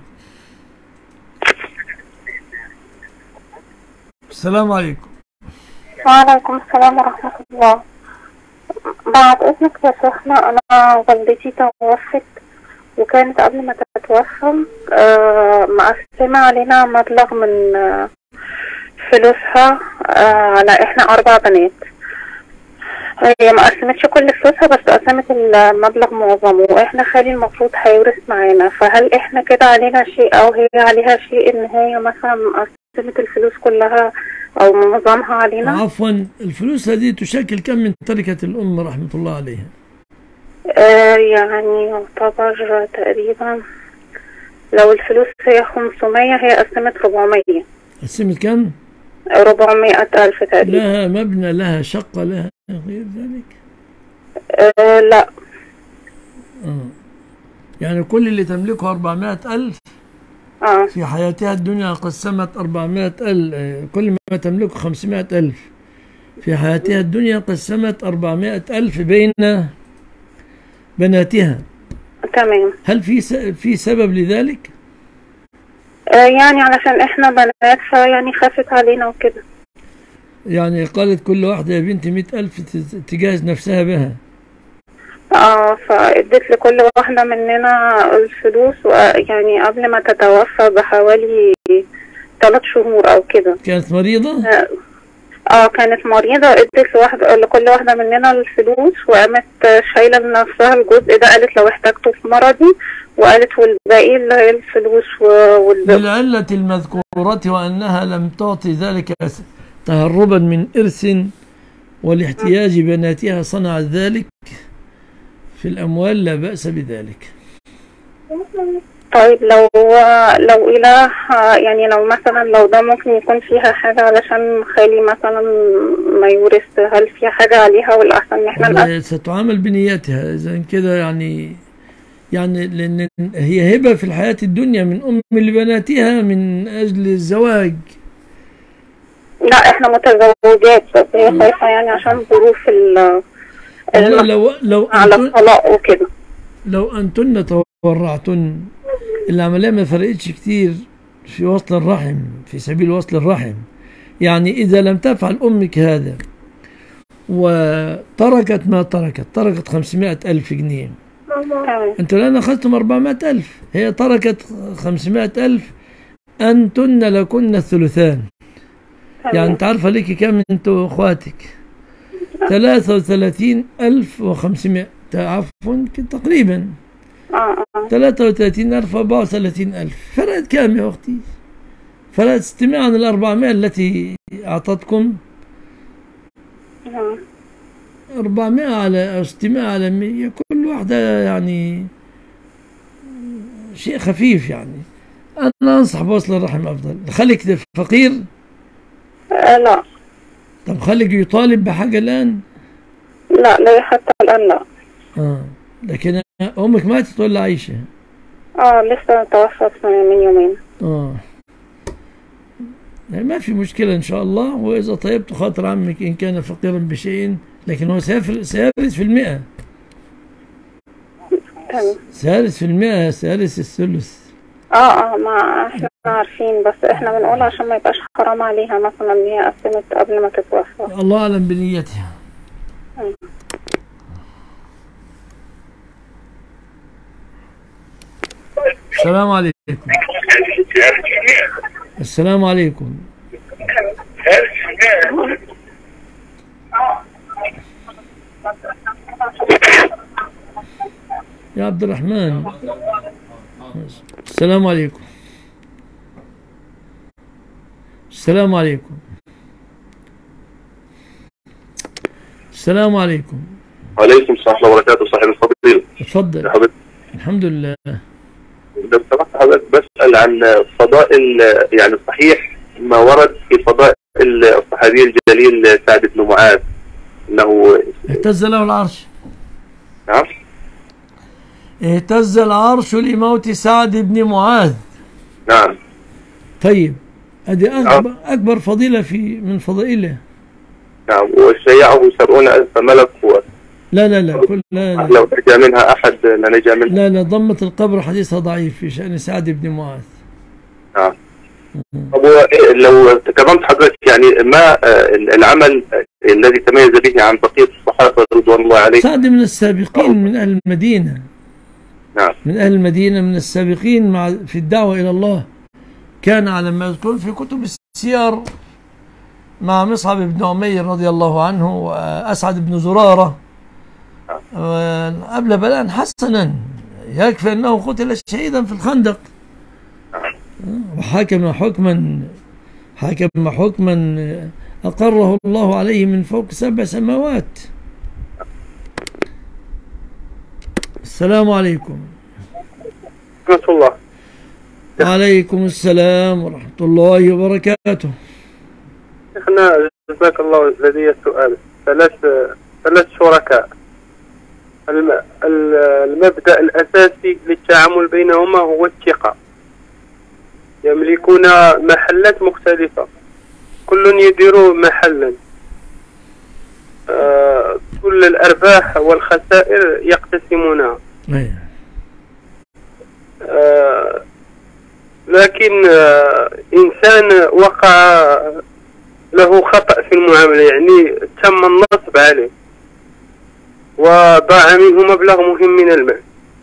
السلام عليكم. وعليكم السلام ورحمة الله. بعد إذنك يا شيخنا، أنا والدتي توفت وكانت قبل ما تتوفى آه مقسمة علينا مبلغ من آه فلوسها آه على إحنا أربع بنات. هي ما قسمتش كل فلوسها بس قسمت المبلغ معظمه، وإحنا خالي المفروض هيورث معانا. فهل إحنا كده علينا شيء أو هي عليها شيء إن هي مثلا قسمت الفلوس كلها أو معظمها علينا؟ عفوا، الفلوس هذه تشكل كم من تركة الأم رحمة الله عليها؟ آه يعني يعتبر تقريبا لو الفلوس هي خمسمية هي قسمت ربعمية. قسمت كم؟ ربعمائة ألف تقريبا. لها مبنى، لها شقة، لها غير ذلك؟ أه لا. آه. يعني كل اللي تملكه أربعمائة ألف اه في حياتها الدنيا قسمت أربعمائة ألف، كل ما تملكه خمسمائة ألف في حياتها الدنيا قسمت أربعمائة ألف بين بناتها. تمام. هل في في سبب لذلك؟ آه يعني علشان احنا بنات فيعني خافت علينا وكده. يعني قالت كل واحدة يا بنتي مئة ألف تجهز نفسها بها. اه فادت لكل واحدة مننا الفلوس يعني قبل ما تتوفى بحوالي ثلاث شهور او كده. كانت مريضة؟ اه, آه كانت مريضة، ادت لواحدة لكل واحدة مننا الفلوس وقامت شايلة لنفسها الجزء ده، قالت لو احتاجته في مرضي، وقالت والباقي اللي هي الفلوس والباقي. للعلة المذكورة وأنها لم تعطي ذلك تهربا من إرث ولاحتياج بناتها صنعت ذلك في الأموال، لا بأس بذلك. طيب لو لو إله يعني لو مثلا لو ده ممكن يكون فيها حاجة علشان خالي مثلا ما يورث، هل فيها حاجة عليها ولا أحسن إن احنا نقسم؟ ستعامل بنيتها إذا كده يعني يعني لأن هي هبة في الحياة الدنيا من أم لبناتها من أجل الزواج. لا احنا متزوجات بس هي خايفة يعني عشان ظروف ال لو لو على الطلاق وكده. لو أنتن تورعتن العملية ما فرقتش كتير في وصل الرحم، في سبيل وصل الرحم. يعني إذا لم تفعل أمك هذا وتركت ما تركت، تركت خمسمائة ألف جنيه، أنت الآن أخذتم أربعمائة ألف، هي تركت خمسمائة ألف، أنتن لكن الثلثان. يعني أنت عارفة ليكي كم أنت وأخواتك؟ ثلاثة وثلاثين ألف وخمسمائة، عفوا تقريبا ثلاثة وثلاثين ألف أربعة وثلاثين ألف. فرقت كام يا أختي؟ فرقت استماع عن الأربعمائة التي أعطتكم، أربعمائة على استماع على مئة، كل واحدة يعني شيء خفيف. يعني أنا أنصح بوصل الرحم أفضل. خليك فقير؟ أه لا. طب خليك يطالب بحاجة الآن؟ لا لا حتى الآن لا. آه لكن أمك ماتت ولا عايشة؟ آه لسه توفت من يومين. آه يعني ما في مشكلة إن شاء الله. وإذا طيبت خاطر عمك إن كان فقيرا بشيء، لكن هو سيرث في المئة، سيرث في المئة، سيرث الثلث. اه اه ما احنا عارفين، بس احنا بنقول عشان ما يبقاش حرام عليها مثلا ان هي قسمت قبل ما تتوفى. الله أعلم بنيتها. السلام عليكم. السلام عليكم. يا عبد الرحمن. السلام عليكم. السلام عليكم. السلام عليكم. وعليكم السلام ورحمة الله وبركاته. صاحب الفضيلة اتفضل. الحمد لله. لو سمحت حضرتك بسأل عن فضائل، يعني صحيح ما ورد في فضائل الصحابي الجليل سعد بن معاذ انه اهتز له العرش. نعم. اهتز العرش لموت سعد بن معاذ. نعم. طيب هذه أكبر, أكبر فضيلة في من فضائله. نعم. وشيعه سبعون ألف ملك و... لا لا لا كل لا, لا لو نجا منها أحد لا نجا منها. لا لا ضمة القبر حديثها ضعيف في شأن سعد بن معاذ. نعم. أبو لو تكرمت حضرتك يعني ما العمل الذي تميز به عن بقية الصحابة رضوان الله عليهم؟ سعد من السابقين من أهل المدينة. نعم. من أهل المدينة من السابقين مع في الدعوة إلى الله. كان على ما يذكر في كتب السير مع مصعب بن عمير رضي الله عنه وأسعد بن زرارة قبل بلاء حسنا، يكفي أنه قتل شهيدا في الخندق وحكم حكما حكم حكما أقره الله عليه من فوق سبع سماوات. السلام عليكم. ورحمة الله. وعليكم السلام ورحمة الله وبركاته. شيخنا جزاك الله، لدي سؤال. ثلاث ثلاث شركاء الم- ال- المبدأ الأساسي للتعامل بينهما هو الثقة. يملكون محلات مختلفة، كل يدير محلا، آه، كل الأرباح والخسائر يقتسمونها. آه، لكن آه، إنسان وقع له خطأ في المعاملة، يعني تم النصب عليه وضاع منه مبلغ مهم من المال.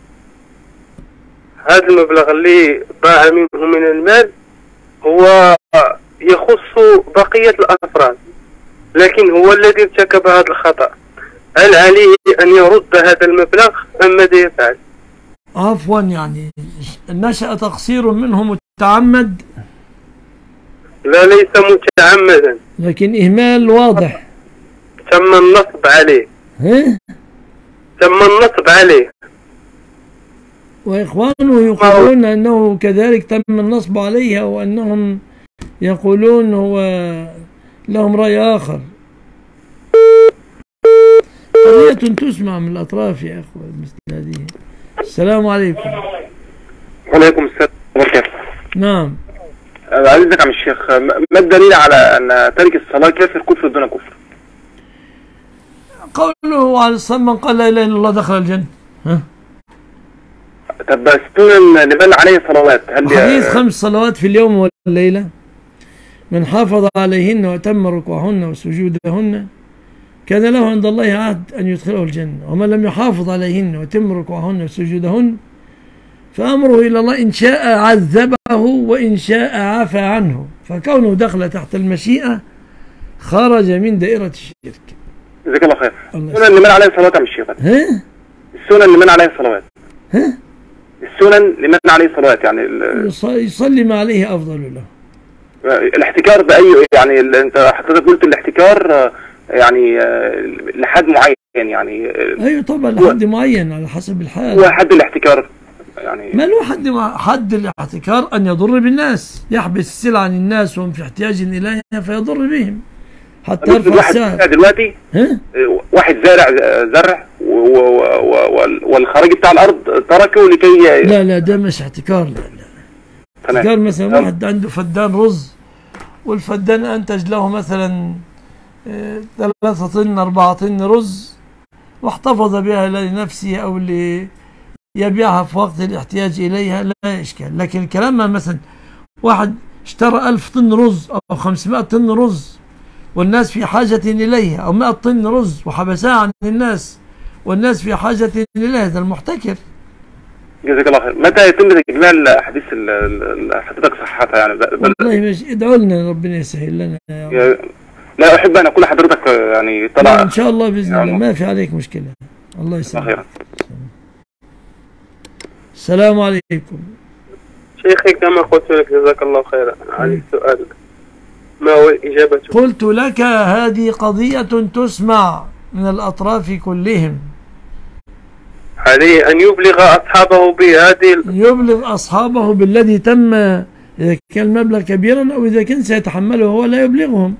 هذا المبلغ اللي ضاع منه من المال هو يخص بقية الأفراد، لكن هو الذي ارتكب هذا الخطأ. هل عليه أن يرد هذا المبلغ أم ماذا يفعل؟ عفوا، يعني نشأ تقصير منه متعمد؟ لا، ليس متعمدا، لكن إهمال واضح. تم النصب عليه. ها؟ تم النصب عليه. وإخوانه يقولون أنه كذلك تم النصب عليها، وأنهم يقولون هو لهم رأي آخر. قضية تسمع من الأطراف يا أخوة مثل هذه. السلام عليكم. وعليكم السلام وبركاته. نعم. عايزك يا عم الشيخ، ما الدليل على أن تارك الصلاة كافر كفر دون كفر؟ قوله على الصلاة من قال لا إله إلا الله دخل الجنة. ها؟ طب السنن لمن عليه صلوات هل حديث خمس صلوات في اليوم والليلة من حافظ عليهن وتم ركوعهن وسجودهن كان له عند الله عهد أن يدخله الجنة، ومن لم يحافظ عليهن وتم ركوعهن وسجودهن فأمره إلى الله إن شاء عذبه وإن شاء عفى عنه، فكونه دخل تحت المشيئة خرج من دائرة الشرك. جزاك الله خير. السنن لمن عليه صلوات يا عم الشيخ. ها؟ السنن لمن عليه صلوات. ها؟ السنن لمن عليه صلوات يعني يصلي ما عليه أفضل له. الاحتكار بأي يعني أنت حضرتك قلت الاحتكار يعني لحد معين يعني. أيوة طبعا لحد معين على حسب الحال. هو حد الاحتكار يعني ما له حد مع حد الاحتكار أن يضر بالناس، يحبس السلع عن الناس وهم في احتياج إليها فيضر بهم حتى يرفع السعر. دلوقتي ها؟ واحد زارع زرع والخارج بتاع الأرض تركه لكي لا لا ده مش احتكار. لا لا احتكار مثلا واحد عنده فدان رز والفدان أنتج له مثلا ثلاثة طن أربعة طن رز واحتفظ بها لنفسه أو اللي يبيعها في وقت الاحتياج إليها لا إشكال. لكن الكلام مثلا واحد اشترى ألف طن رز أو خمسمائة طن رز والناس في حاجة إليها، أو مائة طن رز وحبسها عن الناس والناس في حاجة إليها، هذا المحتكر. جزاك الله خير. متى يتم تكمال أحاديث حضرتك صحتها يعني؟ والله ماشي، ادعوا لنا ربنا يسهل لنا يا لا أحب أن أقول لحضرتك يعني طلع إن شاء الله بإذن الله ما في عليك مشكلة. الله يسلمك. السلام عليكم. شيخي كما قلت لك جزاك الله خيرا، عندي سؤال، ما هو الإجابة؟ قلت لك هذه قضية تسمع من الأطراف كلهم. عليه أن يبلغ أصحابه بهذه يبلغ أصحابه بالذي تم، إذا كان المبلغ كبيرا أو إذا كان سيتحمله هو لا يبلغهم.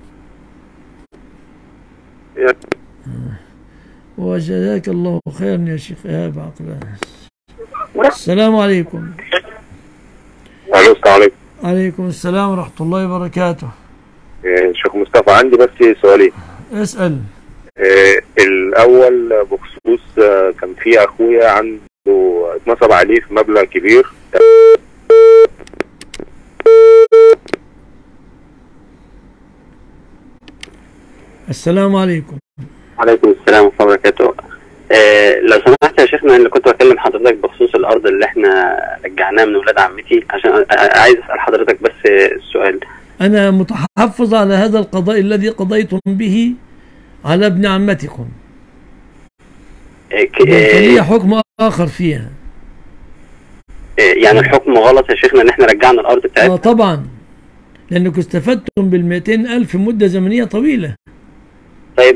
وجزاك الله خيرا يا شيخ إيهاب عقبان. السلام عليكم. السلام عليكم. عليكم السلام ورحمة الله وبركاته. شيخ مصطفى عندي بس سؤالين. اسأل. آه الأول بخصوص آه كان في أخويا عنده اتنصب عليه في مبلغ كبير. السلام عليكم. عليكم السلام ورحمة الله وبركاته. آه لو سمحت يا شيخنا، اللي كنت بكلم حضرتك بخصوص الأرض اللي احنا رجعناها من ولاد عمتي، عشان عايز أسأل حضرتك بس السؤال. أنا متحفظ على هذا القضاء الذي قضيتم به على ابن عمتكم. لي حكم آخر فيها. يعني الحكم غلط يا شيخنا ان احنا رجعنا الأرض بتاعتنا؟ اه طبعا، لأنكم استفدتم بالمئتين ألف مدة زمنية طويلة. طيب، ما,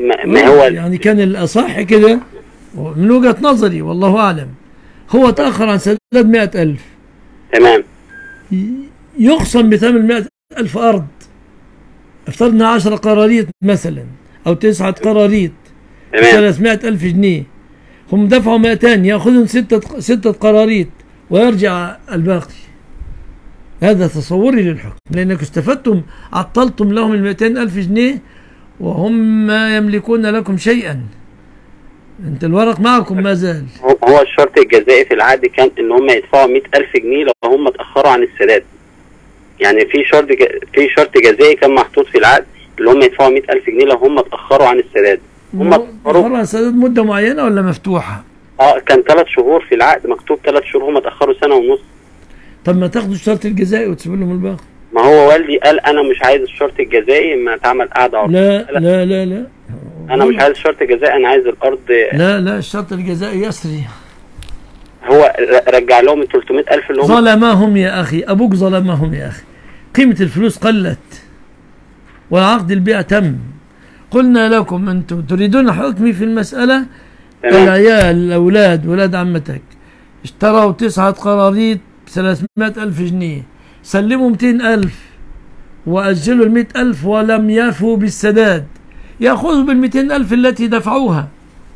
آه. ما هو يعني كان الأصح كده من وجهة نظري والله أعلم، هو تأخر عن سداد مئة ألف. تمام. يخصم بثمن مئة ألف أرض، افترضنا عشر قراريط مثلا أو تسعة قراريط ثلاثمائة ألف جنيه، هم دفعوا مئتين يأخذون ستة ستة قراريط ويرجع الباقي. هذا تصوري للحكم، لأنك استفدتم عطلتم لهم المئتين ألف جنيه وهم ما يملكون لكم شيئا. انت الورق معكم ما زال. هو الشرط الجزائي في العقد كان ان هم يدفعوا مئة ألف جنيه لو هم اتأخروا عن السداد. يعني في شرط ج... في شرط جزائي كان محطوط في العقد اللي هم يدفعوا مئة ألف جنيه لو هم اتأخروا عن السداد. هم اتأخروا عن السداد مدة معينة ولا مفتوحة؟ اه كان ثلاث شهور في العقد مكتوب ثلاث شهور، هم اتأخروا سنة ونص. طب ما تاخدوا الشرط الجزائي وتسيبوا لهم الباقي. ما هو والدي قال انا مش عايز الشرط الجزائي، ما تعمل قاعدة عرض. لا لا لا لا انا مش عايز الشرط الجزائي، انا عايز الارض. لا لا الشرط الجزائي يسري. هو رجع لهم ال ثلاثمئة ألف اللي هم ظلمهم يا اخي، ابوك ظلمهم يا اخي. قيمة الفلوس قلت وعقد البيع تم. قلنا لكم انتم تريدون حكمي في المسألة. العيال الاولاد ولاد عمتك اشتروا تسعة قراريط بثلاثمائة ألف جنيه، سلموا مئتين ألف وأجلوا المئة ألف ولم يفوا بالسداد، يأخذوا بالمئتين ألف التي دفعوها.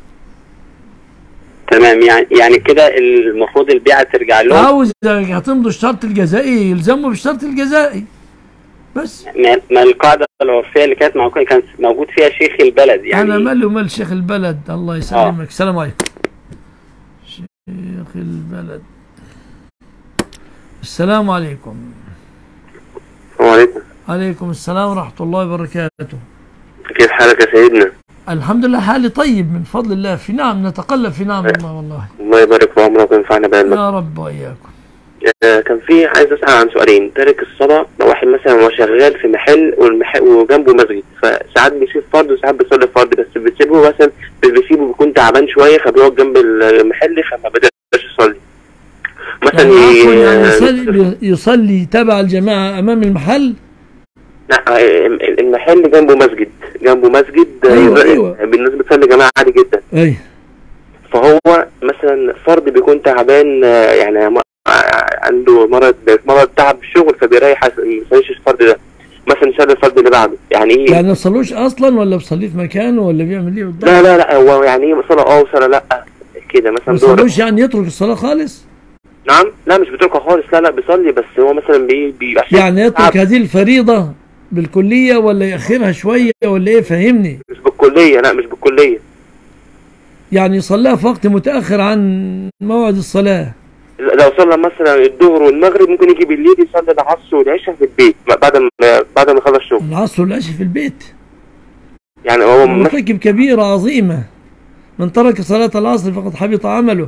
تمام. يعني يعني كده المفروض البيعة ترجع لهم. عاوز هتمضوا الشرط الجزائي يلزموا بالشرط الجزائي بس. ما القاعدة العرفية اللي كانت موجودة كان موجود فيها شيخ البلد يعني. أنا ماله مال شيخ البلد، الله يسلمك. السلام عليكم. شيخ البلد. السلام عليكم. وعليكم. عليكم السلام ورحمة الله وبركاته. كيف حالك يا سيدنا؟ الحمد لله حالي طيب من فضل الله، في نعم نتقلب في نعم الله والله. الله يبارك في عمرك وينفعنا بعلمك يا رب وإياكم. كان في عايز اسال عن سؤالين. تارك الصلاه لو واحد مثلا هو شغال في محل والمحل وجنبه مسجد، فساعات بيسيب فرض وساعات بيصلي فرض، بس بتسيبه مثلا بيسيبه بيكون تعبان شويه فبيقعد جنب المحل فما بدأش يصلي مثلا. يعني, يعني يصلي, يصلي تبع الجماعه امام المحل؟ لا المحل جنبه مسجد، جنبه مسجد. أيوة أيوة. بالناس بتصلي جماعه عادي جدا. ايوه. فهو مثلا فرد بيكون تعبان، يعني عنده مرض مرض تعب الشغل فبيريح ما يصليش الفرد ده، مثلا يصلي الفرد اللي بعده. يعني ايه؟ يعني ما بيصلوش اصلا ولا بيصلي في مكانه ولا بيعمل ايه بالضبط؟ لا لا لا هو يعني ايه صلاه اه وصلاه لا كده مثلا. ما بيصلوش يعني يترك الصلاه خالص؟ نعم لا مش بيتركها خالص، لا لا بيصلي، بس هو مثلا بي, بي يعني يترك هذه الفريضه بالكليه ولا يأخرها شويه ولا ايه؟ فهمني. مش بالكليه، لا مش بالكليه. يعني يصليها في وقت متاخر عن موعد الصلاه. لو صلى مثلا الظهر والمغرب ممكن يجي بالليل يصلي العصر والعشاء في البيت بعد ما بعد ما يخلص الشغل. العصر والعشاء في البيت؟ يعني هو مرتكب كبيره عظيمه. من ترك صلاه العصر فقد حبط عمله.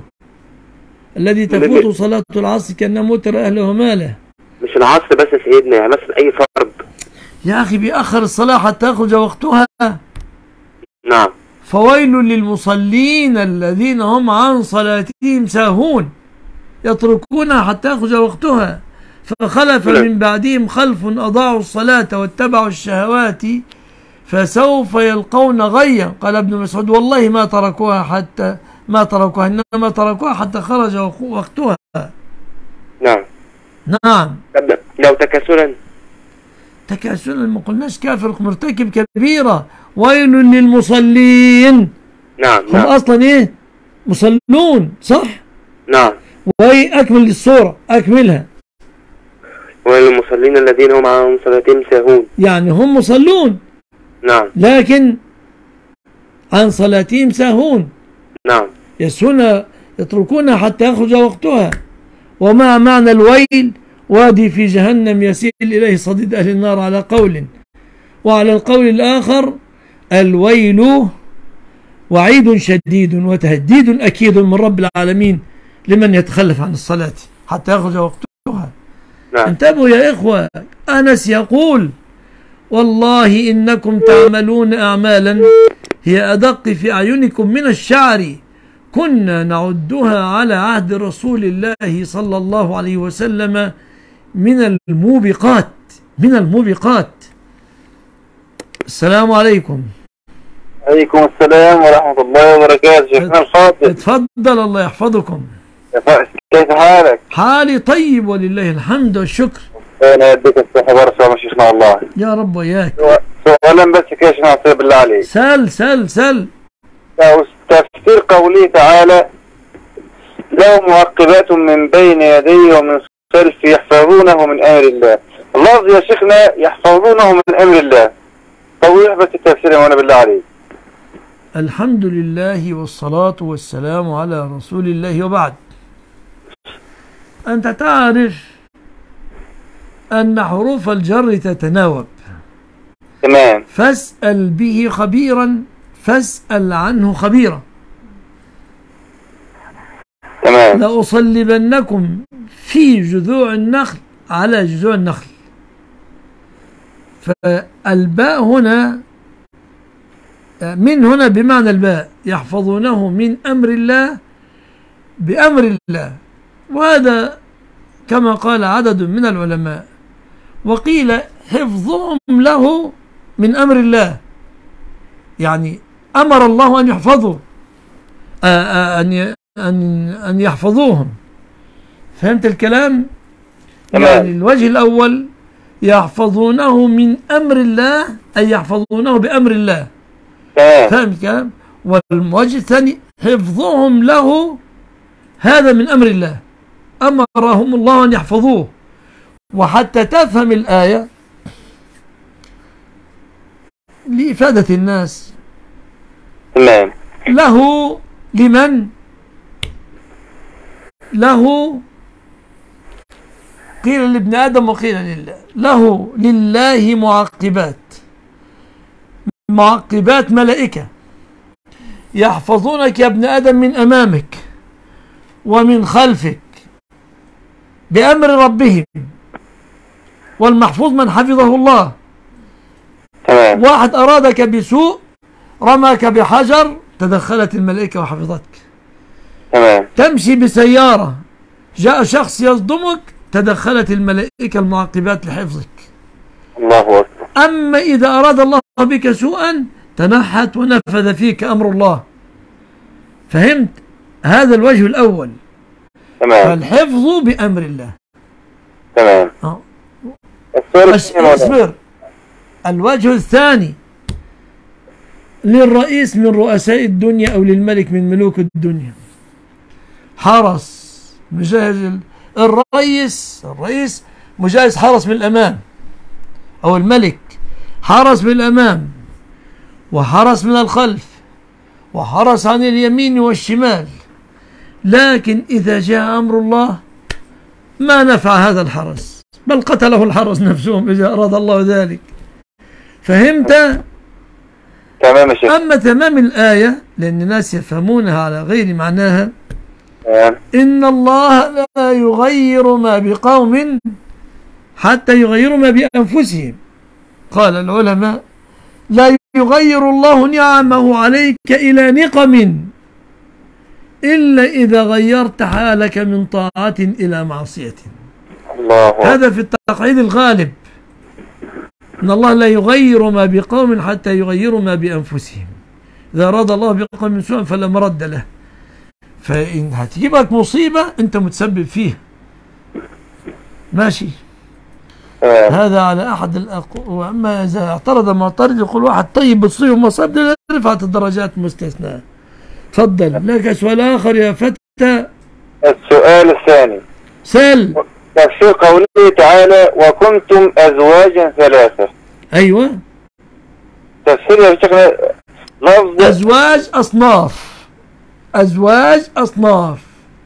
الذي تفوت صلاه العصر كانه موتر اهله وماله. مش العصر بس يا سيدنا، يعني مثلا اي فرض. يا اخي بيأخر الصلاه حتى يخرج وقتها. نعم. فويل للمصلين الذين هم عن صلاتهم ساهون يتركونها حتى يخرج وقتها، فخلف من بعدهم خلف أضاعوا الصلاة واتبعوا الشهوات فسوف يلقون غيا. قال ابن مسعود والله ما تركوها حتى ما تركوها إنما تركوها حتى خرج وقتها. نعم نعم. لو تكاسلا تكاسلا ما قلناش كافر، مرتكب كبيرة. ويل للمصلين. نعم هم نعم. أصلا إيه؟ مصلون صح؟ نعم. وهي أكمل الصورة أكملها. وللمصلين الذين هم عن صلاتهم ساهون. يعني هم مصلون. نعم. لكن عن صلاتهم ساهون. نعم. يسهون يتركونها حتى يخرج وقتها. وما معنى الويل؟ وادي في جهنم يسيل إليه صديد أهل النار على قول، وعلى القول الآخر الويل وعيد شديد وتهديد أكيد من رب العالمين لمن يتخلف عن الصلاة حتى يخرج وقتها. نعم. انتبهوا يا إخوة. أنس يقول والله إنكم تعملون أعمالا هي أدق في أعينكم من الشعر كنا نعدها على عهد رسول الله صلى الله عليه وسلم من الموبقات من الموبقات. السلام عليكم. عليكم السلام ورحمة الله وبركاته. شيخنا الفاضل اتفضل الله يحفظكم. كيف حالك؟ حالي طيب ولله الحمد والشكر. أنا يديك الصحة والسلامة شيخنا والله. يا رب وياك. سؤالا بس يا شيخنا بالله عليك. سل سل سل. يا تفسير قوله تعالى له معقبات من بين يديه ومن خلفه يحفظونه من أمر الله. اللفظ يا شيخنا يحفظونه من أمر الله، توضيح بس التفسير يا مولانا بالله عليك. الحمد لله والصلاة والسلام على رسول الله، وبعد. أنت تعرف أن حروف الجر تتناوب. تمام. فاسأل به خبيرا، فاسأل عنه خبيرا. تمام. لأصلبنكم في جذوع النخل على جذوع النخل. فالباء هنا من هنا بمعنى الباء، يحفظونه من أمر الله بأمر الله، وهذا كما قال عدد من العلماء. وقيل حفظهم له من أمر الله، يعني أمر الله أن يحفظوا أن أن أن يحفظوهم. فهمت الكلام؟ يعني الوجه الأول يحفظونه من أمر الله، أي يحفظونه بأمر الله. فهمت الكلام؟ والوجه الثاني حفظهم له، هذا من أمر الله، أمرهم الله أن يحفظوه. وحتى تفهم الآية لإفادة الناس، تمام. له لمن؟ له قيل لابن آدم وقيل لله. له لله معقبات، معقبات ملائكة يحفظونك يا ابن آدم من أمامك ومن خلفك بأمر ربهم، والمحفوظ من حفظه الله. تمام. واحد أرادك بسوء، رماك بحجر، تدخلت الملائكة وحفظتك. تمام. تمشي بسيارة، جاء شخص يصدمك، تدخلت الملائكة المعقبات لحفظك. الله أكبر. أما إذا أراد الله بك سوءا تنحت ونفذ فيك أمر الله. فهمت؟ هذا الوجه الأول. تمام. فالحفظ بأمر الله. تمام. أه. اصبر. الوجه الثاني للرئيس من رؤساء الدنيا أو للملك من ملوك الدنيا، حرس مجهز. الرئيس الرئيس مجهز حرس من الأمام، أو الملك حرس من الأمام وحرس من الخلف وحرس عن اليمين والشمال. لكن إذا جاء أمر الله ما نفع هذا الحرس، بل قتله الحرس نفسهم إذا أراد الله ذلك. فهمت؟ تمام يا شيخ. أما تمام الآية، لأن الناس يفهمونها على غير معناها، إن الله لا يغير ما بقوم حتى يغيروا ما بأنفسهم. قال العلماء لا يغير الله نعمه عليك إلى نقم إلا إذا غيرت حالك من طاعة إلى معصية. الله. هذا في التقعيد الغالب، إن الله لا يغير ما بقوم حتى يغيروا ما بأنفسهم. إذا أراد الله بقوم سوءا فلا مرد له. فإن هتجيبك مصيبة أنت متسبب فيها. ماشي. آه. هذا على أحد الأقوال. وأما إذا اعترض معترض يقول واحد طيب بتصيب مصاب، رفعت الدرجات مستثناء. تفضل، لك سؤال آخر يا فتى. السؤال الثاني سل تفسير قوله تعالى وكنتم أزواجا ثلاثة. أيوة. تفسير يا شيخنا لفظ أزواج أصناف، أزواج أصناف.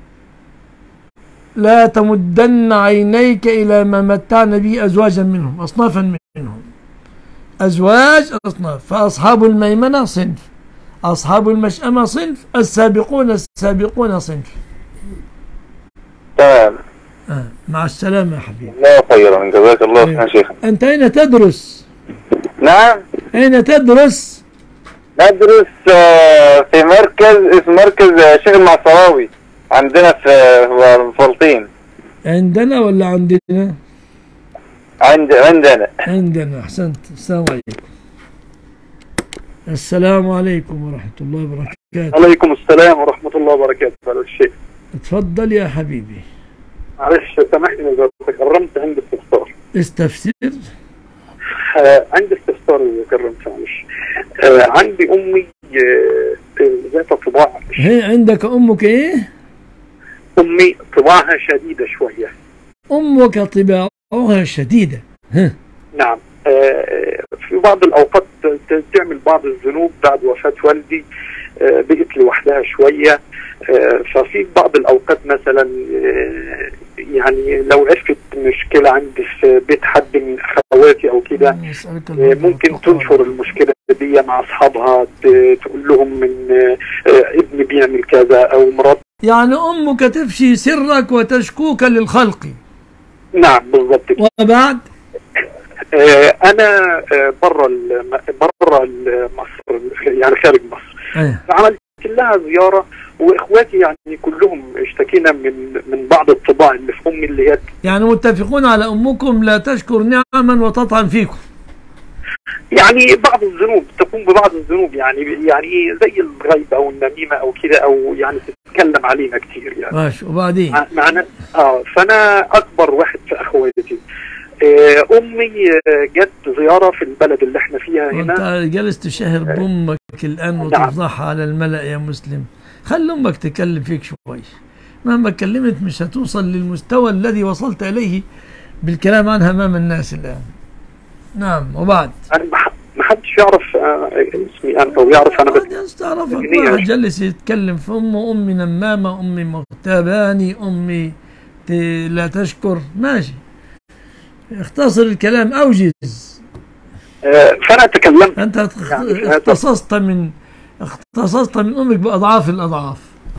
لا تمدن عينيك إلى ما متعنا به أزواجا منهم، أصنافا منهم. أزواج أصناف. فأصحاب الميمنة صنف، أصحاب المشأمة صنف، السابقون السابقون صنف. تمام. آه. مع السلامة يا حبيبي. الله خيرا، جزاك الله خيرا شيخ. أنت أين تدرس؟ نعم. أين تدرس؟ ندرس في مركز اسم مركز شيخ المعصراوي عندنا في فلسطين. عندنا ولا عندنا؟ عند عندنا. عندنا. أحسنت. السلام عليكم. السلام عليكم ورحمة الله وبركاته. عليكم السلام ورحمة الله وبركاته. هذا الشيء. اتفضل يا حبيبي. معلش سامحني إذا تكرمت عند الدكتور. استفسر. آه عندي استفسار مكرم معلش. آه عندي امي آه ذات طباع. هي عندك امك ايه؟ امي طباعها شديده شويه. امك طباعها شديده. ها. نعم. آه في بعض الاوقات تعمل بعض الذنوب بعد وفاه والدي. آه بقت لوحدها شويه. آه ففي بعض الاوقات مثلا آه يعني لو عرفت مشكله عندي في بيت حد من اخواتي او كده آه ممكن تنشر المشكله دي مع اصحابها، تقول لهم من آه ابني بيعمل كذا او مرات. يعني امك تفشي سرك وتشكوك للخلق. نعم بالضبط. وبعد آه انا آه بره بره مصر يعني خارج مصر. أيه. فعملت لها زياره واخواتي يعني كلهم اشتكينا من من بعض الطباع اللي في امي اللي هي يعني متفقون على امكم لا تشكر نعما وتطعن فيكم. يعني بعض الذنوب تقوم ببعض الذنوب يعني يعني زي الغيبه او النميمه او كده او يعني تتكلم علينا كتير يعني. ماشي وبعدين؟ معنا اه فانا اكبر واحد في اخواتي. آه امي جت زياره في البلد اللي احنا فيها هنا. انت جالس تشهر بامك الان وتفضحها على الملأ يا مسلم. خلي امك تكلم فيك شوي. مهما كلمت مش هتوصل للمستوى الذي وصلت اليه بالكلام عنها امام الناس الان. نعم وبعد؟ انا ما حدش يعرف آه اسمي انا او يعرف انا. بس تعرفك واحد جلس يتكلم في امه، امي نمامه، امي مغتاباني، امي لا تشكر. ماشي اختصر الكلام اوجز. آه فانا تكلمت. انت اختصصت من اختصصت من امك باضعاف الاضعاف.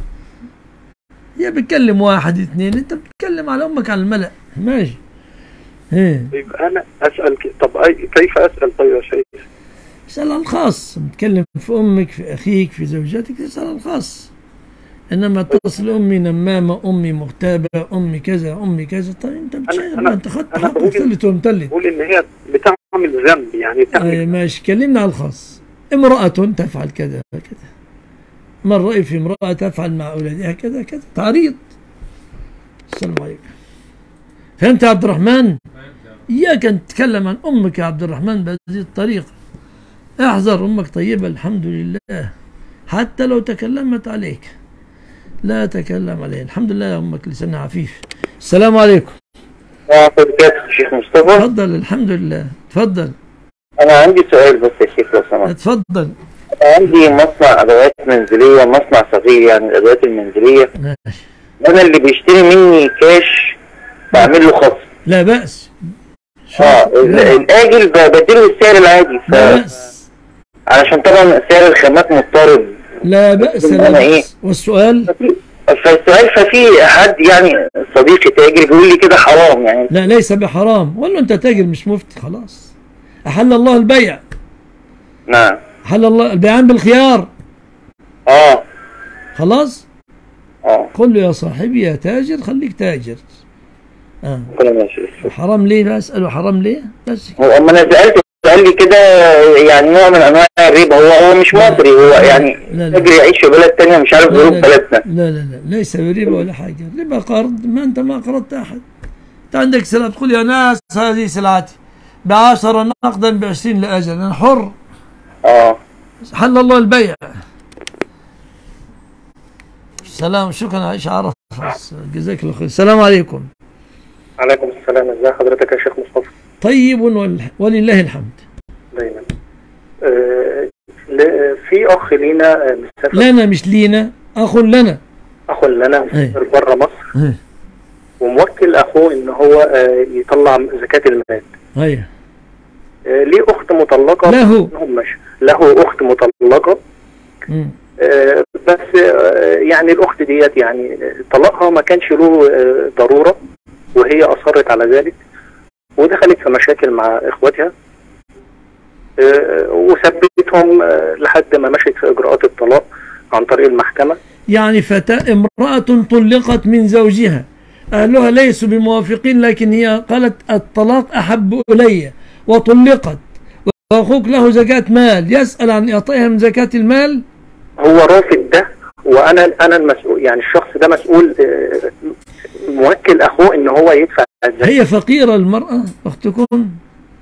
هي بتكلم واحد اثنين، انت بتتكلم على امك على الملأ. ماشي. ايه طيب انا اسال طب أي كيف اسال طيب يا شيخ؟ اسال عن الخاص. بتكلم في امك، في اخيك، في زوجتك، تسال عن الخاص. انما تصل امي نمامه، امي مغتابه، امي كذا، امي كذا. طيب انت بتشاهد، انت خدت حقك ثلث ومثلث. بقول ان هي بتعمل ذنب يعني بتعمل. ايه ماشي. كلمنا على الخاص. امراه تفعل كذا كذا. من رأي في امراه تفعل مع اولادها كذا كذا. تعريض. السلام عليكم. فهمت يا عبد الرحمن؟ إياك أن تتكلم عن أمك يا عبد الرحمن بهذه الطريقة. احذر، أمك طيبة الحمد لله، حتى لو تكلمت عليك لا تكلم عليه. الحمد لله يا أمك لسانها عفيف. السلام عليكم. وعليكم السلام شيخ مصطفى. تفضل. الحمد لله. تفضل. أنا عندي سؤال بس يا شيخ لو سمحت. تفضل. عندي مصنع أدوات منزلية، مصنع صغير يعني الأدوات المنزلية. ماشي. أنا اللي بيشتري مني كاش بعمل له خصم. لا بأس. اه الآجل بديله السعر العادي. ف... لا بأس. علشان طبعا سعر الخامات مضطرب. لا بأس. لا بأس. إيه؟ والسؤال؟ فالسؤال ففي حد يعني صديقي تاجر بيقول لي كده حرام يعني. لا ليس بحرام. ولا أنت تاجر مش مفتي خلاص. أحل الله البيع. نعم. أحل الله البيعان بالخيار. اه خلاص؟ اه قل له يا صاحبي يا تاجر خليك تاجر. اه ماشي. حرام ليه؟ بسأله حرام ليه؟ بس هو اما انا سألته قال لي كده يعني نوع من انواع الربا. هو هو مش مصري، هو يعني تاجر يعيش في بلد ثانيه مش عارف ظروف بلدنا. لا لا لا ليس بربا ولا حاجه. ربا قرض، ما انت ما قرضت احد. انت عندك سلعه تقول يا ناس هذه سلعتي بعشرة نقدا بعشرين لاجل، انا حر. اه حل الله البيع. سلام. شكرا عايش عرف. جزاك الله خير. السلام عليكم. عليكم السلام. ازي حضرتك يا شيخ مصطفى؟ طيب ولله الحمد. دايما. آه في اخ لينا مسافر. لنا مش لينا، اخ لنا. اخ لنا مسافر بره مصر. هي. وموكل اخوه ان هو آه يطلع زكاة المال. ايوه. آه ليه اخت مطلقة. له. مش له اخت مطلقة. امم آه بس آه يعني الاخت ديت يعني طلاقها ما كانش له آه ضرورة، وهي اصرت على ذلك ودخلت في مشاكل مع اخواتها آه وثبتهم آه لحد ما مشت في اجراءات الطلاق عن طريق المحكمة. يعني فتاة امرأة طلقت من زوجها، اهلها ليسوا بموافقين، لكن هي قالت الطلاق احب الي وطلقت، واخوك له زكاة مال، يسأل عن اعطائها من زكاة المال. هو رافض ده، وانا انا المسؤول يعني الشخص ده مسؤول آه موكل اخوه ان هو يدفع الزكاة. هي فقيرة المرأة اختكم؟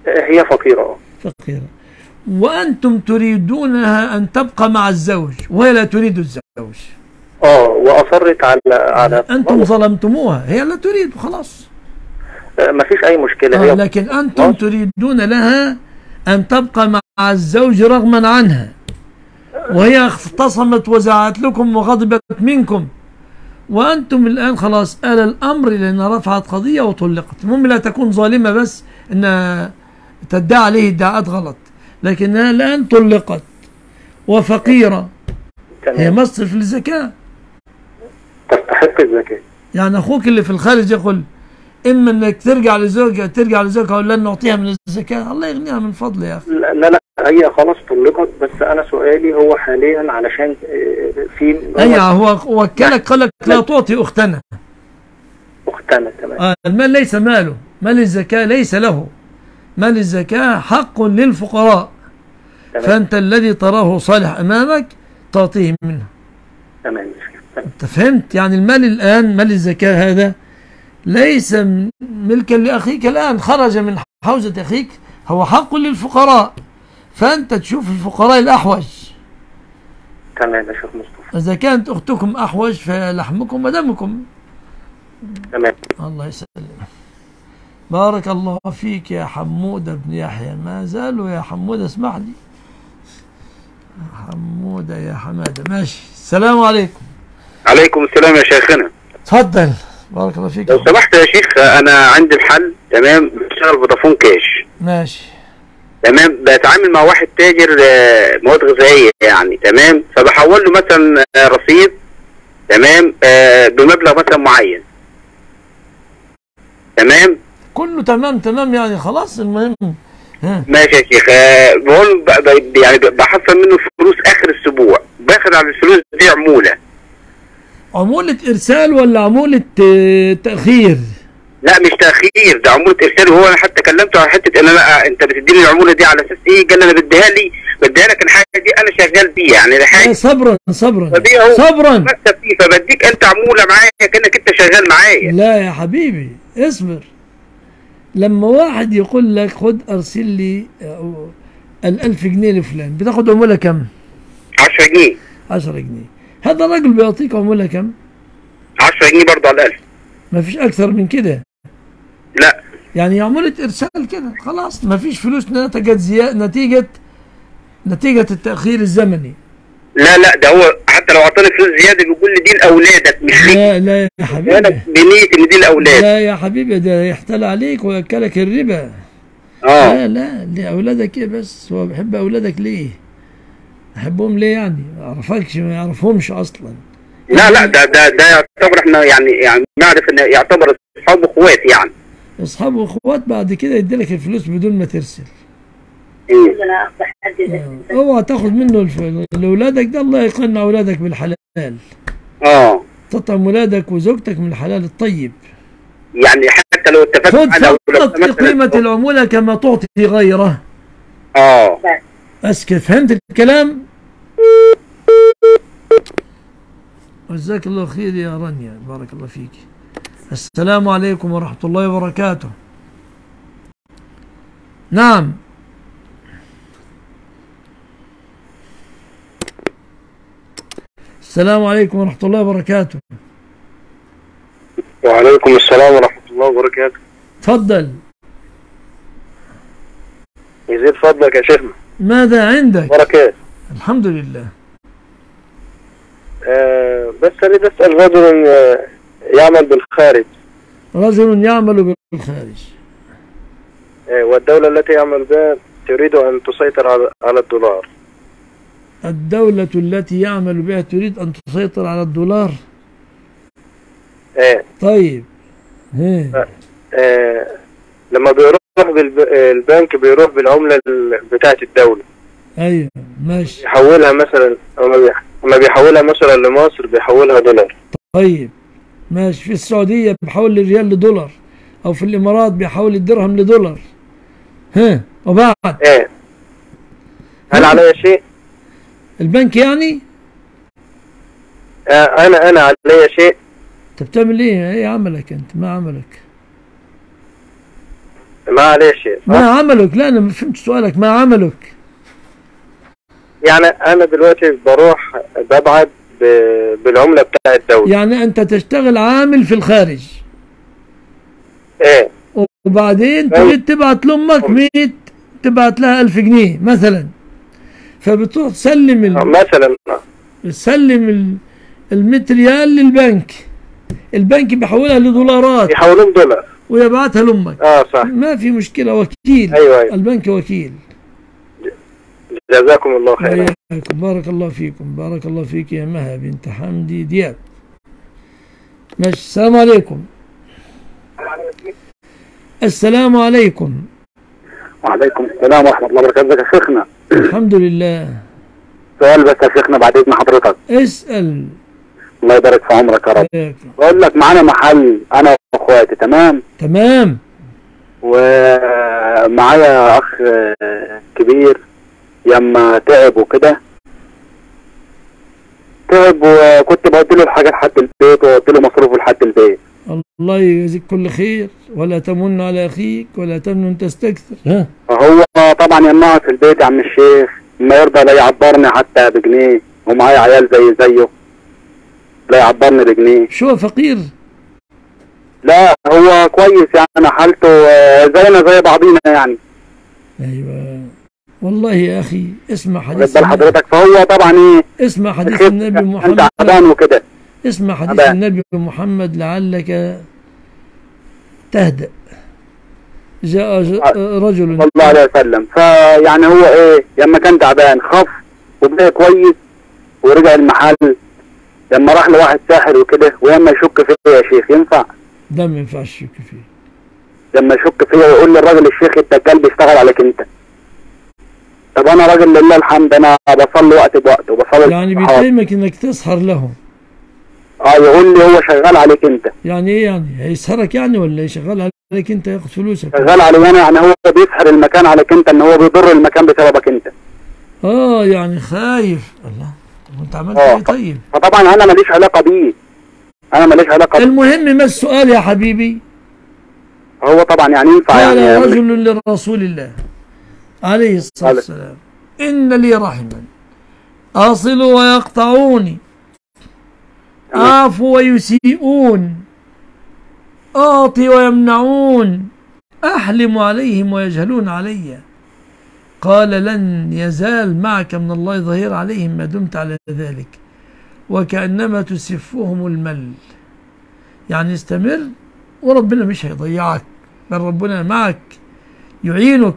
هي فقيرة. فقيرة. وأنتم تريدونها أن تبقى مع الزوج وهي لا تريد الزوج. اه وأصرت على على أنتم ظلمتموها، هي لا تريد خلاص. ما فيش أي مشكلة. آه هي لكن أنتم تريدون لها أن تبقى مع الزوج رغما عنها، وهي اختصمت وزعت لكم وغضبت منكم، وأنتم الآن خلاص آل الأمر لأنها رفعت قضية وطلقت. المهم لا تكون ظالمة بس أنها تدعي عليه ادعاءات غلط، لكنها الآن طلقت وفقيرة. تمام. هي مصرف للزكاة، تستحق الزكاة. يعني أخوك اللي في الخارج يقول إما أنك ترجع لزوجها ترجع لزوجها ولا نعطيها من الزكاة، الله يغنيها من فضله يا أخي. لا لا هي خلاص طلقت، بس أنا سؤالي هو حاليا علشان في أي هو وكلك قال لك لا تعطي أختنا. أختنا تمام. آه المال ليس ماله، مال الزكاة ليس له، مال الزكاة حق للفقراء. تمام. فأنت الذي تراه صالح أمامك تعطيه منه. تمام. أنت فهمت؟ يعني المال الآن مال الزكاة هذا ليس ملكا لأخيك، الآن خرج من حوزة أخيك، هو حق للفقراء، فأنت تشوف الفقراء الأحوج. تمام يا شيخ مصطفى. إذا كانت أختكم أحوج فلحمكم ودمكم. تمام. الله يسلم. بارك الله فيك يا حمودة بن يحيى، ما زالوا يا حمودة اسمح لي. حمودة يا حمادة ماشي. السلام عليكم. عليكم السلام يا شيخنا. تفضل. بارك الله فيك. لو سمحت يا شيخ انا عندي محل تمام بشتغل فودافون كاش. ماشي. تمام. بتعامل مع واحد تاجر مواد غذائيه يعني تمام، فبحول له مثلا رصيد تمام بمبلغ مثلا معين. تمام. كله تمام تمام يعني خلاص المهم. ها. ماشي يا شيخ. بقول يعني بحصل منه فلوس اخر الاسبوع، باخد على الفلوس دي عموله. عمولة إرسال ولا عمولة تأخير؟ لا مش تأخير، ده عمولة إرسال. وهو أنا حتى كلمته على حتة إن أنا أنت بتديني العمولة دي على أساس إيه؟ قال لي أنا بديها لي بديها لك الحاجة دي أنا شغال بيها يعني حاجة. صبرا صبرا صبرا مكسب فيه، فبديك أنت عمولة معايا كأنك أنت شغال معايا. لا يا حبيبي اصبر. لما واحد يقول لك خد أرسل لي الألف جنيه لفلان، بتاخد عمولة كم؟ عشرة جنيه. عشرة جنيه. هذا الراجل بيعطيك عمولة كم؟ عشرة جنيه برضه على الألف. ما فيش أكثر من كده. لا. يعني عمولة إرسال كده خلاص، ما فيش فلوس نتيجة زيادة نتيجة نتيجة التأخير الزمني. لا لا ده هو حتى لو أعطاني فلوس زيادة بيقول لي دي لأولادك مش ليك. لا لا يا حبيبي. أنا بنية إن دي لأولادك. لا يا حبيبي ده يحتال عليك ويأكلك الربا. اه. لا لا لأولادك إيه بس؟ هو بيحب أولادك ليه؟ أحبهم ليه يعني؟ ما يعرفكش ما يعرفهمش أصلا. لا لا ده ده ده يعتبر احنا يعني يعني نعرف انه يعتبر اصحاب اخوات يعني. اصحاب واخوات بعد كده يديلك الفلوس بدون ما ترسل. ايه. اوعى تاخد منه لاولادك ده، الله يقنع اولادك بالحلال. اه. تطعم ولادك وزوجتك من الحلال الطيب. يعني حتى لو اتفقت خد فقط قيمة العمولة كما تعطي غيره. اه. بس كده فهمت الكلام؟ جزاك الله خير يا رانيا، بارك الله فيك. السلام عليكم ورحمة الله وبركاته. نعم. السلام عليكم ورحمة الله وبركاته. وعليكم السلام ورحمة الله وبركاته. تفضل. يزيد فضلك يا شيخنا. ماذا عندك؟ بركات. الحمد لله. آه بس أريد أسأل رجل يعمل بالخارج. رجل يعمل بالخارج. آه والدولة التي يعمل بها تريد أن تسيطر على على الدولار. الدولة التي يعمل بها تريد أن تسيطر على الدولار. ايه. طيب. ايه. آه. آه. لما بيروح بالبنك بيروح بالعملة بتاعة الدولة. ايوه ماشي. يحولها مثلا لما بيحولها مثلا لمصر بيحولها دولار. طيب ماشي. في السعودية بيحول الريال لدولار، او في الامارات بيحول الدرهم لدولار. ها وبعد ايه هل علي شيء؟ البنك يعني؟ آه انا انا علي شيء. انت بتعمل ايه؟ ايه عملك انت؟ ما عملك؟ معلش. ما عملك؟ لا أنا ما فهمت سؤالك. ما عملك؟ يعني أنا دلوقتي بروح ببعت بالعملة بتاع الدولة. يعني أنت تشتغل عامل في الخارج. إيه. وبعدين تريد تبعت لأمك مية، تبعت لها ألف جنيه مثلا، فبتروح تسلم ال... مثلا تسلم المية ريال للبنك، البنك بيحولها لدولارات، يحولهم دولار ويبعتها لأمك. اه صح، ما في مشكلة. وكيل. أيوة أيوة. البنك وكيل. جزاكم الله خيرا. بارك الله فيكم. بارك الله فيك يا مها بنت حمدي دياب. ماشي. السلام عليكم. السلام عليكم. وعليكم السلام ورحمة الله وبركاته. ازيك يا شيخنا؟ الحمد لله. سؤال بس يا شيخنا بعد إذن حضرتك. اسأل. الله يبارك في عمرك يا رب. بقول لك معانا محل أنا وأخواتي. تمام؟ تمام. ومعايا أخ كبير يما تعب وكده، تعب وكنت بودي له الحاجة لحد البيت وودي له مصروفه لحد البيت. الله يجزيك كل خير. ولا تمن على أخيك ولا تمنن تستكثر. ها. هو طبعا يما في البيت يا عم الشيخ ما يرضى لا يعبرني حتى بجنيه، ومعايا عيال زي زيه لا يعبرني بجنيه. شو فقير؟ لا هو كويس يعني، حالته زينا زي بعضينا يعني. ايوه والله يا اخي. اسمع حديث النبي حضرتك. فهو طبعا ايه، اسمع حديث النبي محمد وكده. اسمع حديث عبان. النبي محمد لعلك تهدأ. جاء رجل صلى الله عليه وسلم، فيعني هو ايه لما كان تعبان خف وبقى كويس ورجع المحل، لما راح لواحد ساحر وكده ويما يشك فيه يا شيخ ينفع؟ ده ما ينفعش يشك فيه. لما يشك فيه ويقول للراجل الشيخ الدجال بيشتغل عليك انت. طب انا راجل لله الحمد انا بصلي وقت بوقت وبصلي. يعني بيتهمك انك تسهر له. اه يقول لي هو شغال عليك انت. يعني ايه يعني؟ هيسهرك يعني ولا يشغل عليك انت ياخد فلوسك؟ شغال علي انا يعني، هو بيسحر المكان عليك انت، ان هو بيضر المكان بسببك انت. اه يعني خايف. الله. طب وانت عملت ايه طيب؟ فطبعا انا ماليش علاقه بيه. انا ماليش علاقه بيه. المهم ما السؤال يا حبيبي؟ هو طبعا يعني ينفع قال يعني رجل لرسول الله عليه الصلاه والسلام: ان لي رحما اصل ويقطعوني، اعفو ويسيئون، اعطي ويمنعون، احلم عليهم ويجهلون علي. قال: لن يزال معك من الله ظهير عليهم ما دمت على ذلك، وكأنما تسفهم المل. يعني استمر وربنا مش هيضيعك، بل ربنا معك يعينك.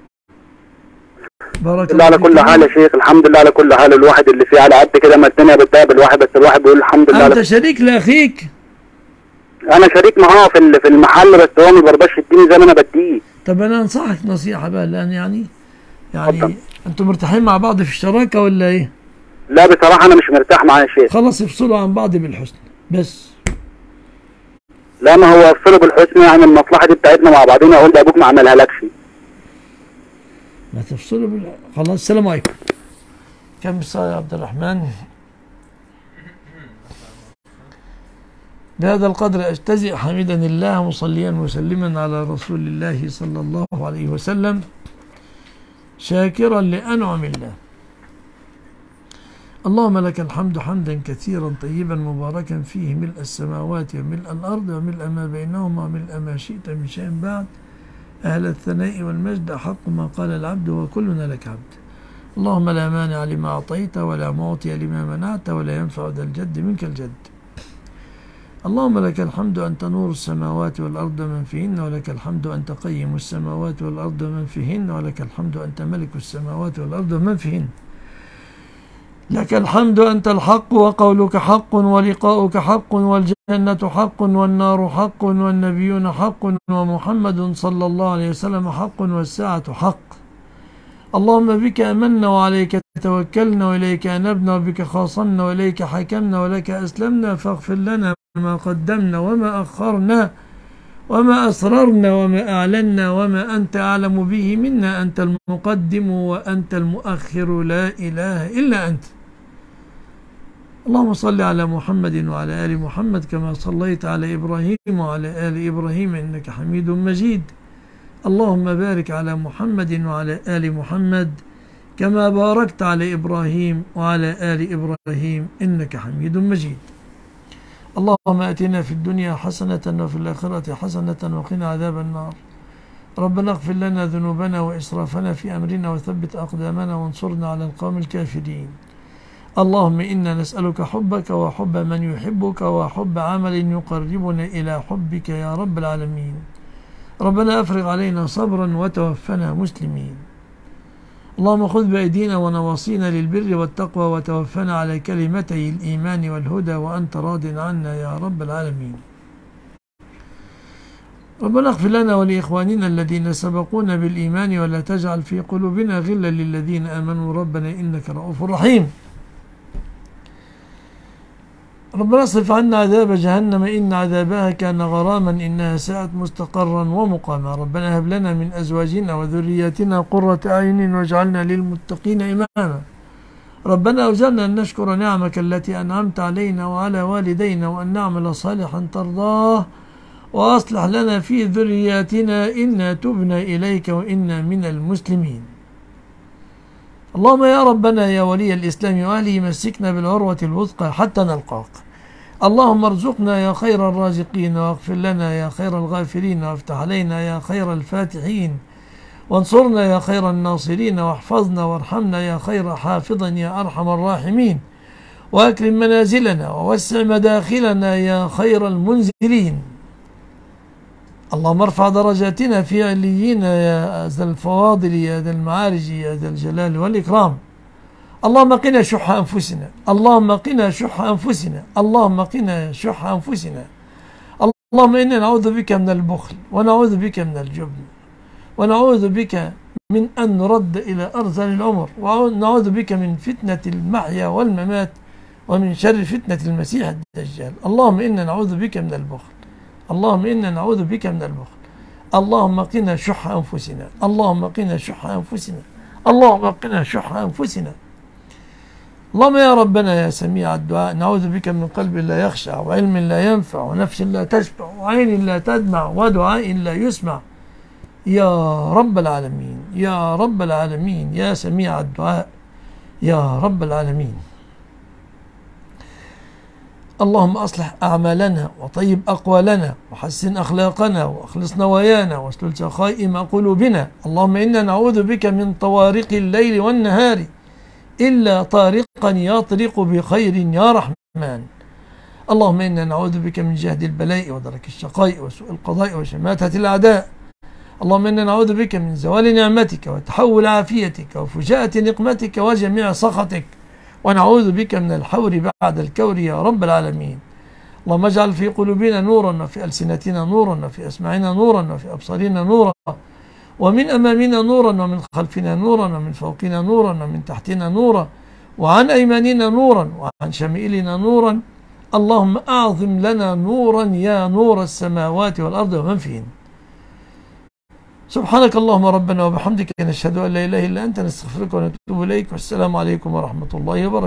بارك الله على كل حال يا شيخ. الحمد لله على كل حال. الواحد اللي فيه على قد كده ما الدنيا بتقابل الواحد، بس الواحد بيقول الحمد لله. انت شريك لاخيك؟ انا شريك معاه في في المحل، بس هو ما بيرضاش يديني زي ما انا بديه. طب انا انصحك نصيحه بقى الان، يعني يعني أبدا. انتوا مرتاحين مع بعض في الشراكه ولا ايه؟ لا بصراحه انا مش مرتاح معاه يا شيخ. خلاص افصلوا عن بعض بالحسن بس. لا ما هو افصلوا بالحسن يعني، المصلحه دي بتاعتنا مع بعضينا. اقول لابوك ما عملها لكش. ما تفصلوا بال... خلاص. السلام عليكم. كم ساعة يا عبد الرحمن؟ بهذا القدر أجتزئ حميدا الله مصليا وسلما على رسول الله صلى الله عليه وسلم، شاكرا لأنعم الله. اللهم لك الحمد حمدا كثيرا طيبا مباركا فيه، ملء السماوات وملء الأرض وملء ما بينهما وملء ما شئت من شيء بعد. أهل الثناء والمجد أحق ما قال العبد وكلنا لك عبد. اللهم لا مانع لما أعطيت ولا معطي لما منعت ولا ينفع ذا الجد منك الجد. اللهم لك الحمد أنت نور السماوات والأرض ومن فيهن، ولك الحمد أنت قيم السماوات والأرض ومن فيهن، ولك الحمد أنت ملك السماوات والأرض ومن فيهن. لك الحمد أنت الحق وقولك حق ولقاؤك حق والجنة حق والنار حق والنبيون حق ومحمد صلى الله عليه وسلم حق والساعة حق. اللهم بك أمنا وعليك توكلنا وإليك أنبنا وبك خاصمنا وإليك حكمنا ولك أسلمنا، فاغفر لنا ما قدمنا وما أخرنا وما أسررنا وما أعلنا وما أنت أعلم به منا. أنت المقدم وأنت المؤخر، لا إله إلا أنت. اللهم صل على محمد وعلى آل محمد كما صليت على إبراهيم وعلى آل إبراهيم إنك حميد مجيد. اللهم بارك على محمد وعلى آل محمد كما باركت على إبراهيم وعلى آل إبراهيم إنك حميد مجيد. اللهم آتنا في الدنيا حسنة وفي الآخرة حسنة وقنا عذاب النار. ربنا اغفر لنا ذنوبنا وإسرافنا في أمرنا وثبت أقدامنا وانصرنا على القوم الكافرين. اللهم إنا نسألك حبك وحب من يحبك وحب عمل يقربنا إلى حبك يا رب العالمين. ربنا أفرغ علينا صبرا وتوفنا مسلمين. اللهم خذ بأيدينا ونواصينا للبر والتقوى وتوفنا على كلمتي الإيمان والهدى وأنت راض عنا يا رب العالمين. ربنا اغفر لنا ولإخواننا الذين سبقونا بالإيمان ولا تجعل في قلوبنا غلا للذين آمنوا ربنا إنك رؤوف رحيم. ربنا اصرف عنا عذاب جهنم إن عذابها كان غراما إنها ساءت مستقرا ومقاما. ربنا هب لنا من أزواجنا وذرياتنا قرة أعين واجعلنا للمتقين إماما. ربنا أوزعنا أن نشكر نعمك التي أنعمت علينا وعلى والدينا وأن نعمل صالحا ترضاه وأصلح لنا في ذرياتنا إنا تبنا إليك وإنا من المسلمين. اللهم يا ربنا يا ولي الإسلام وأهله مسكنا بالعروة الوثقى حتى نلقاك. اللهم ارزقنا يا خير الرازقين واغفر لنا يا خير الغافرين وافتح علينا يا خير الفاتحين وانصرنا يا خير الناصرين واحفظنا وارحمنا يا خير حافظا يا أرحم الراحمين وأكرم منازلنا ووسع مداخلنا يا خير المنزلين. اللهم ارفع درجاتنا في عليين يا ذا الفواضل يا ذا المعارج يا ذا الجلال والإكرام. اللهم قنا شح أنفسنا اللهم قنا شح أنفسنا اللهم قنا شح أنفسنا. اللهم إنا نعوذ بك من البخل ونعوذ بك من الجبن ونعوذ بك من أن نرد إلى أرذل العمر ونعوذ بك من فتنة المحيا والممات ومن شر فتنة المسيح الدجال. اللهم إنا نعوذ بك من البخل اللهم إنا نعوذ بك من البخل. اللهم قنا شح أنفسنا اللهم قنا شح أنفسنا اللهم قنا شح أنفسنا. اللهم يا ربنا يا سميع الدعاء نعوذ بك من قلب لا يخشع وعلم لا ينفع ونفس لا تشبع وعين لا تدمع ودعاء لا يسمع يا رب العالمين يا رب العالمين يا سميع الدعاء يا رب العالمين. اللهم أصلح أعمالنا وطيب أقوالنا وحسن أخلاقنا وأخلص نوايانا واسلل سخائم قلوبنا. اللهم إنا نعوذ بك من طوارق الليل والنهار إلا طارقا يطرق بخير يا رحمن. اللهم إنا نعوذ بك من جهد البلاء ودرك الشقاء وسوء القضاء وشماتة الأعداء. اللهم إنا نعوذ بك من زوال نعمتك وتحول عافيتك وفجاءة نقمتك وجميع سخطك ونعوذ بك من الحور بعد الكور يا رب العالمين. اللهم اجعل في قلوبنا نورا وفي ألسنتنا نورا وفي أسماعنا نورا وفي أبصارنا نورا ومن أمامنا نورا ومن خلفنا نورا ومن فوقنا نورا ومن تحتنا نورا وعن أيماننا نورا وعن شمائلنا نورا. اللهم أعظم لنا نورا يا نور السماوات والأرض ومن فيهن. سبحانك اللهم ربنا وبحمدك نشهد أن لا إله إلا أنت نستغفرك ونتوب إليك والسلام عليكم ورحمة الله وبركاته.